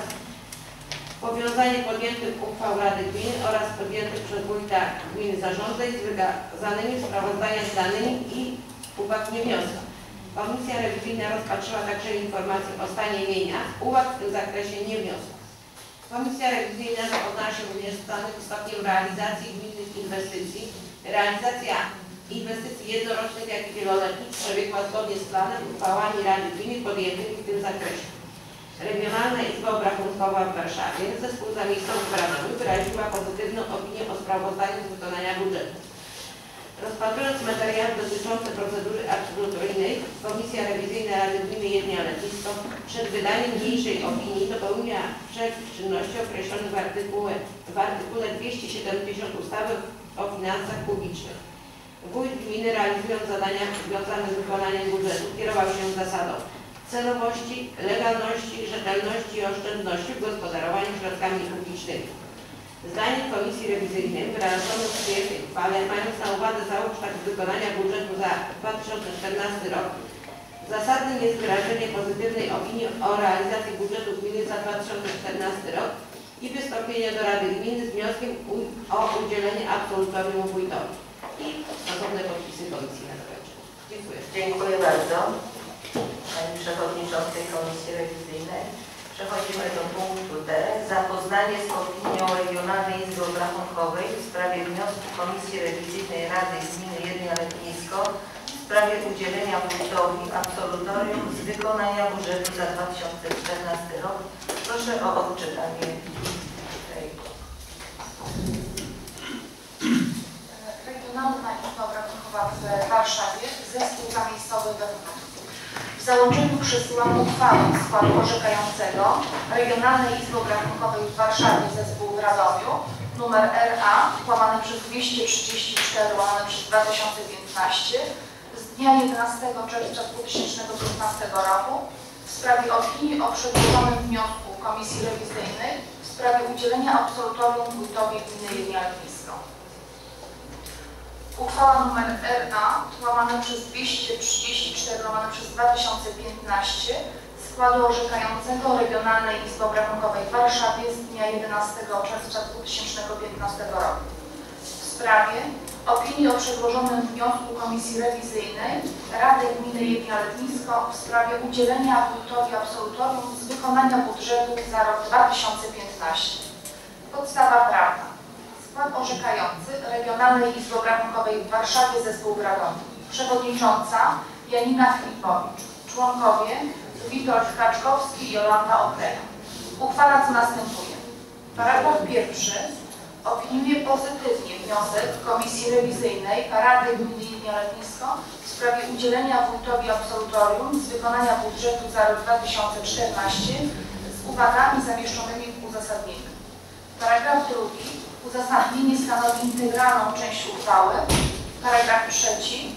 powiązanie podjętych uchwał Rady Gminy oraz podjętych przez wójta gminy zarządzeń z wykazanymi w sprawozdaniach danymi i uwag nie wniosła. Komisja rewizyjna rozpatrzyła także informacje o stanie mienia, uwag w tym zakresie nie wniosła. Komisja rewizyjna zapoznała się również z danym stopniem realizacji gminnych inwestycji. Realizacja inwestycji jednorocznych, jak i wieloletnich przebiegła zgodnie z planem uchwałami Rady Gminy podjętymi w tym zakresie. Regionalna Izba Obrachunkowa w Warszawie zespół zamiejscowy w Radomiu wyraziła pozytywną opinię o sprawozdaniu z wykonania budżetu. Rozpatrując materiały dotyczące procedury absolutoryjnej, Komisja Rewizyjna Rady Gminy Jelnia Letnisko przed wydaniem niniejszej opinii dopełniła wszelkich czynności określonych w artykule, w artykule dwieście siedemdziesiąt ustawy o finansach publicznych. Wójt gminy, realizując zadania związane z wykonaniem budżetu, kierował się zasadą celowości, legalności, rzetelności i oszczędności w gospodarowaniu środkami publicznymi. Zdaniem Komisji Rewizyjnej wyrażonym w przyjętej uchwale, mając na uwadze załóżek wykonania budżetu za dwa tysiące czternasty rok, zasadnym jest wyrażenie pozytywnej opinii o realizacji budżetu gminy za dwa tysiące czternasty rok i wystąpienie do Rady Gminy z wnioskiem o udzielenie absolutorium wójtowi. I stosowne podpisy Komisji na zakończenie. Dziękuję. Dziękuję bardzo Pani Przewodniczącej Komisji Rewizyjnej. Przechodzimy do punktu D. Zapoznanie z opinią Regionalnej Izby Obrachunkowej w sprawie wniosku Komisji Rewizyjnej Rady Gminy Jelnia Letnisko w sprawie udzielenia wójtowi absolutorium z wykonania budżetu za dwa tysiące czternasty rok. Proszę o odczytanie tej. Regionalna Izba Obrachunkowa w Warszawie, zespół zamiejscowy we Wrocławiu. W załączeniu przesyłam uchwałę składu orzekającego Regionalnej Izby Obrachunkowej w Warszawie, zespół w Radomiu, numer R A, łamane przez dwieście trzydzieści cztery, łamane przez dwa tysiące piętnaście, z dnia jedenastego czerwca dwa tysiące piętnastego roku w sprawie opinii o przedłożonym wniosku Komisji Rewizyjnej w sprawie udzielenia absolutorium wójtowi gminy Jelnia Letnisko. Uchwała nr R A, łamane przez dwieście trzydzieści cztery, łamane przez dwa tysiące piętnaście, składu orzekającego Regionalnej Izby Obrachunkowej w Warszawie z dnia jedenastego czerwca dwa tysiące piętnastego roku. W sprawie opinii o przedłożonym wniosku Komisji Rewizyjnej Rady Gminy Jelnia Letnisko w sprawie udzielenia wójtowi absolutorium z wykonania budżetu za rok dwa tysiące piętnasty. Podstawa prawna. Skład orzekający Regionalnej Izby Obrachunkowej w Warszawie, zespół w Radomiu. Przewodnicząca Janina Filipowicz. Członkowie Witold Kaczkowski i Jolanta Okleja. Uchwala co następuje. Paragraf pierwszy. Opiniuje pozytywnie wniosek Komisji Rewizyjnej Rady Gminy Jelnia Letnisko w sprawie udzielenia wójtowi absolutorium z wykonania budżetu za rok dwa tysiące czternasty z uwagami zamieszczonymi w uzasadnieniu. Paragraf drugi. Uzasadnienie stanowi integralną część uchwały. Paragraf trzeci.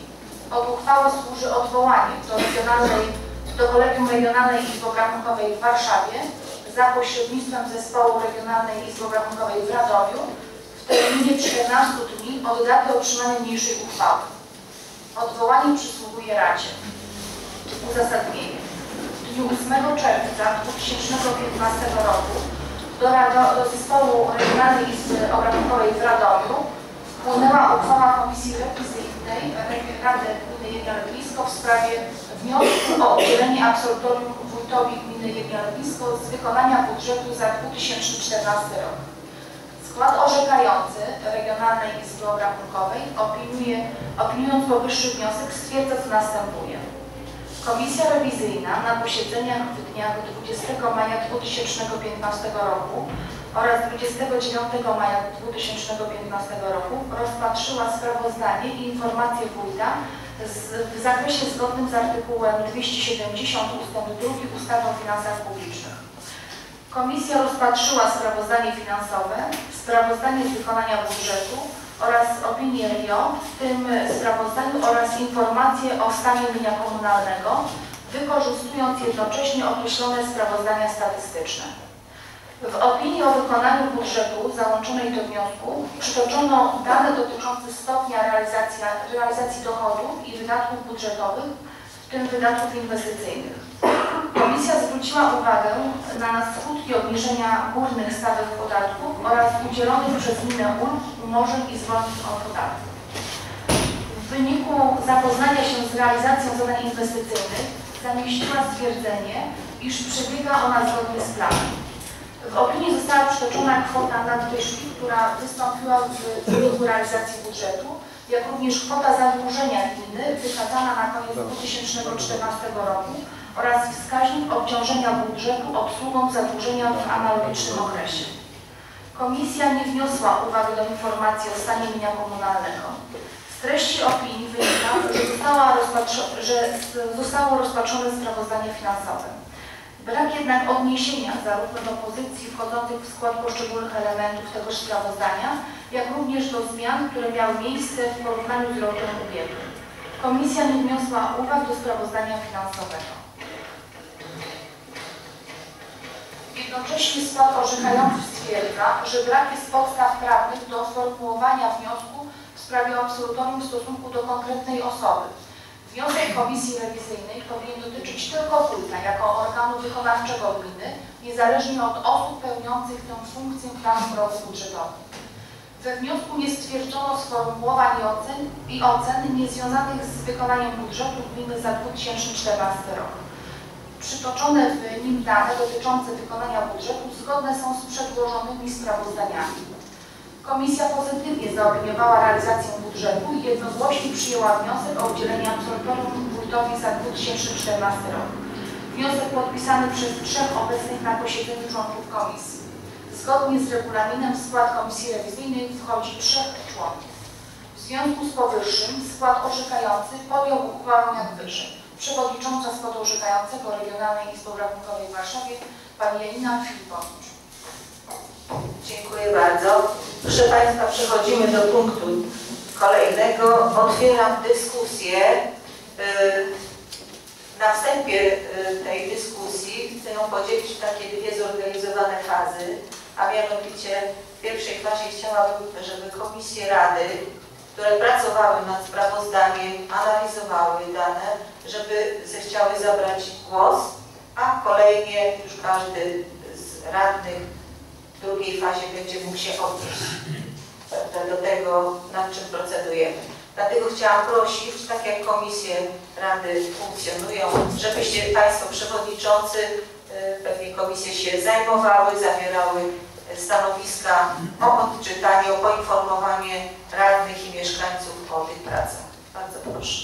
Od uchwały służy odwołanie do, regionalnej, do Kolegium Regionalnej Izby Obrachunkowej w Warszawie za pośrednictwem Zespołu Regionalnej Izby Obrachunkowej w Radomiu w terminie czternastu dni od daty otrzymania niniejszej uchwały. Odwołanie przysługuje Radzie. Uzasadnienie. W dniu ósmego czerwca dwa tysiące piętnastego roku do, Rado, do Zespołu Regionalnej Izby Obrachunkowej w Radomiu wpłynęła uchwała Komisji Rewizyjnej Rady Gminy Jelenia Lewisko w sprawie wniosku o udzielenie absolutorium wójtowi Gminy Jelenia Lewisko z wykonania budżetu za dwa tysiące czternasty rok. Skład orzekający Regionalnej Izby Obrachunkowej opiniuje, opiniując powyższy wniosek, stwierdza, co następuje. Komisja rewizyjna na posiedzeniach w dniach dwudziestego maja dwa tysiące piętnastego roku oraz dwudziestego dziewiątego maja dwa tysiące piętnastego roku rozpatrzyła sprawozdanie i informację wójta z, w zakresie zgodnym z artykułem dwieście siedemdziesiąt ustęp drugi ustawy o finansach publicznych. Komisja rozpatrzyła sprawozdanie finansowe, sprawozdanie z wykonania budżetu oraz opinię R I O, w tym sprawozdaniu oraz informacje o stanie mienia komunalnego, wykorzystując jednocześnie określone sprawozdania statystyczne. W opinii o wykonaniu budżetu załączonej do wniosku przytoczono dane dotyczące stopnia realizacji, realizacji dochodów i wydatków budżetowych, w tym wydatków inwestycyjnych. Komisja zwróciła uwagę na skutki obniżenia górnych stawek podatków oraz udzielonych przez gminę ulg, umorzeń i zwolnień od podatków. W wyniku zapoznania się z realizacją zadań inwestycyjnych zamieściła stwierdzenie, iż przebiega ona zgodnie z planem. W opinii została przytoczona kwota nadwyżki, która wystąpiła w wyniku realizacji budżetu, jak również kwota zadłużenia gminy wykazana na koniec dwa tysiące czternastego roku oraz wskaźnik obciążenia budżetu obsługą zadłużenia w analogicznym okresie. Komisja nie wniosła uwagi do informacji o stanie mienia komunalnego. Z treści opinii wynika, że, została że zostało rozpatrzone sprawozdanie finansowe. Brak jednak odniesienia zarówno do pozycji wchodzących w skład poszczególnych elementów tegoż sprawozdania, jak również do zmian, które miały miejsce w porównaniu z rokiem ubiegłym. Komisja nie wniosła uwag do sprawozdania finansowego. Jednocześnie skład orzekający stwierdza, że brak jest podstaw prawnych do sformułowania wniosku w sprawie absolutorium w stosunku do konkretnej osoby. Wniosek Komisji Rewizyjnej powinien dotyczyć tylko wójta jako organu wykonawczego gminy, niezależnie od osób pełniących tę funkcję w danym roku budżetowym. We wniosku nie stwierdzono sformułowań i ocen, i ocen niezwiązanych z wykonaniem budżetu gminy za dwa tysiące czternasty rok. Przytoczone w nim dane dotyczące wykonania budżetu zgodne są z przedłożonymi sprawozdaniami. Komisja pozytywnie zaopiniowała realizację budżetu i jednogłośnie przyjęła wniosek o udzielenie absolutorium wójtowi za dwa tysiące czternasty rok. Wniosek podpisany przez trzech obecnych na posiedzeniu członków komisji. Zgodnie z regulaminem w skład Komisji Rewizyjnej wchodzi trzech członków. W związku z powyższym skład orzekający podjął uchwałę jak wyżej. Przewodnicząca składu orzekającego Regionalnej Izby Obrachunkowej w Warszawie, pani Janina Filipowicz. Dziękuję bardzo. Proszę Państwa, przechodzimy do punktu kolejnego. Otwieram dyskusję. Na wstępie tej dyskusji chcę ją podzielić w takie dwie zorganizowane fazy, a mianowicie w pierwszej fazie chciałabym, żeby komisje Rady, które pracowały nad sprawozdaniem, analizowały dane, żeby zechciały zabrać głos, a kolejnie już każdy z radnych w drugiej fazie będzie mógł się odnieść do tego, nad czym procedujemy. Dlatego chciałam prosić, tak jak komisje Rady funkcjonują, żebyście Państwo przewodniczący, pewnie komisje się zajmowały, zawierały stanowiska o odczytanie, o poinformowanie radnych i mieszkańców o tych pracach. Bardzo proszę.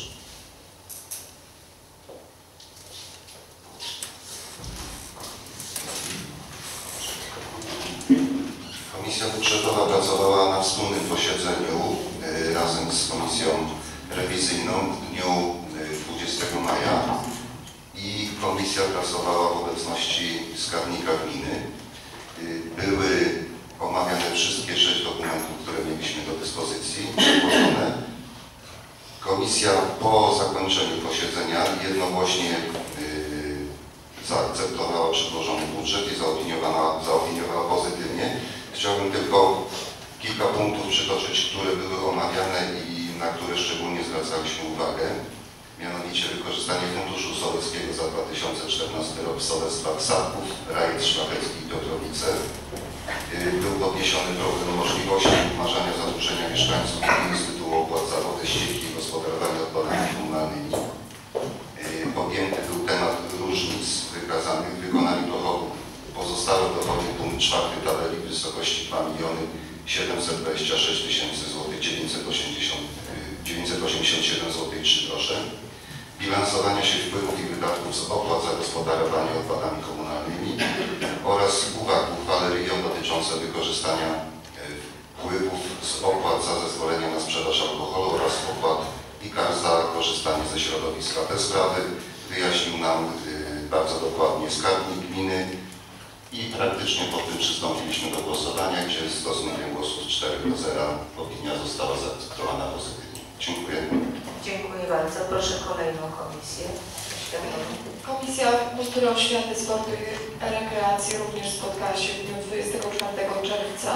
Komisja Budżetowa pracowała na wspólnym posiedzeniu y, razem z Komisją Rewizyjną w dniu dwudziestego maja i komisja pracowała w obecności skarbnika gminy. Y, były omawiane wszystkie sześć dokumentów, które mieliśmy do dyspozycji, przedłożone. Komisja po zakończeniu posiedzenia jednogłośnie zaakceptowała przedłożony budżet i zaopiniowała, zaopiniowała pozytywnie. Chciałbym tylko kilka punktów przytoczyć, które były omawiane i na które szczególnie zwracaliśmy uwagę. Mianowicie wykorzystanie Funduszu Sołeckiego za dwa tysiące czternasty rok w sołectwach Sadków, Rajec Szlachecki i Piotrowice. Był podniesiony problem możliwości umarzania zadłużenia mieszkańców z tytułu opłat za wodę, ścieki i gospodarowania odpadami komunalnymi. Podjęty był temat różnic wykazanych w wykonaniu dochodów. Pozostałe dochody, punkt czwarty tabeli w wysokości dwa miliony siedemset dwadzieścia sześć tysięcy dziewięćset osiemdziesiąt siedem złotych i trzy grosze. Bilansowania się wpływów i wydatków z opłat za gospodarowanie odpadami komunalnymi oraz uwag w uchwale region dotyczące wykorzystania wpływów z opłat za zezwolenia na sprzedaż alkoholu oraz opłat i kar za korzystanie ze środowiska. Te sprawy wyjaśnił nam bardzo dokładnie skarbnik gminy i praktycznie po tym przystąpiliśmy do głosowania, gdzie z stosunkiem głosów cztery do zera opinia została zaakceptowana pozytywnie. Dziękuję. Dziękuję bardzo. Proszę kolejną komisję. Komisja Kultury, Oświaty, Sportu i Rekreacji również spotkała się w dniu dwudziestego czwartego czerwca.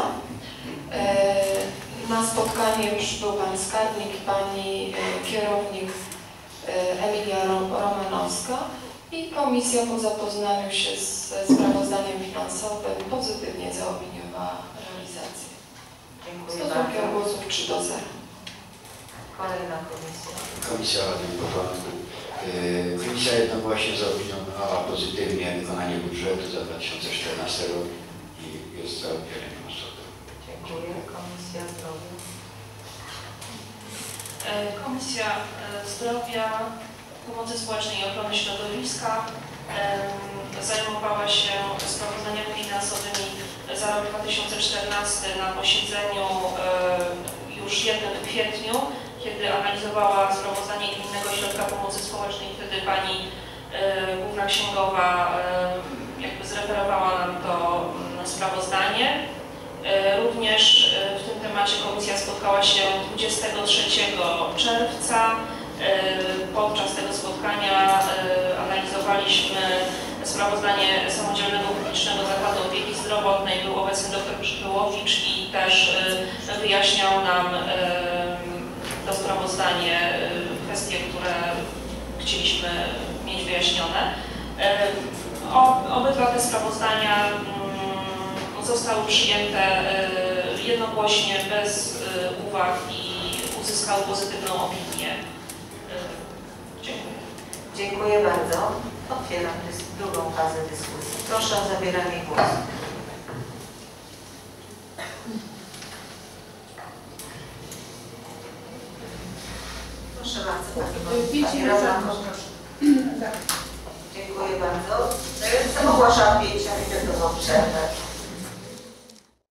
Na spotkanie już był Pan Skarbnik i Pani Kierownik Emilia Romanowska i Komisja po zapoznaniu się ze sprawozdaniem finansowym pozytywnie zaopiniowała realizację. Dziękuję Stosunkiem bardzo. głosów trzy do zera. Kolejna komisja. Komisja Rady w porządku. Komisja jednogłośnie zaopiniowała pozytywnie wykonanie budżetu za dwa tysiące czternasty rok i jest za uchwaleniem ustawy. Dziękuję. Komisja Zdrowia. Komisja Zdrowia, Pomocy Społecznej i Ochrony Środowiska zajmowała się sprawozdaniami finansowymi za rok dwa tysiące czternasty na posiedzeniu już jednym w kwietniu, kiedy analizowała sprawozdanie Gminnego Ośrodka Pomocy Społecznej. Wtedy Pani Główna Księgowa jakby zreferowała nam to sprawozdanie. Również w tym temacie komisja spotkała się dwudziestego trzeciego czerwca. Podczas tego spotkania analizowaliśmy sprawozdanie Samodzielnego Publicznego Zakładu Opieki Zdrowotnej. Był obecny dr Przybyłowicz i też wyjaśniał nam to sprawozdanie, kwestie, które chcieliśmy mieć wyjaśnione. Obydwa te sprawozdania zostały przyjęte jednogłośnie, bez uwag i uzyskały pozytywną opinię. Dziękuję. Dziękuję bardzo. Otwieram drugą fazę dyskusji. Proszę o zabieranie głosu. Proszę bardzo, Pani Radna. Dziękuję bardzo. Ogłaszam pięciominutową przerwę.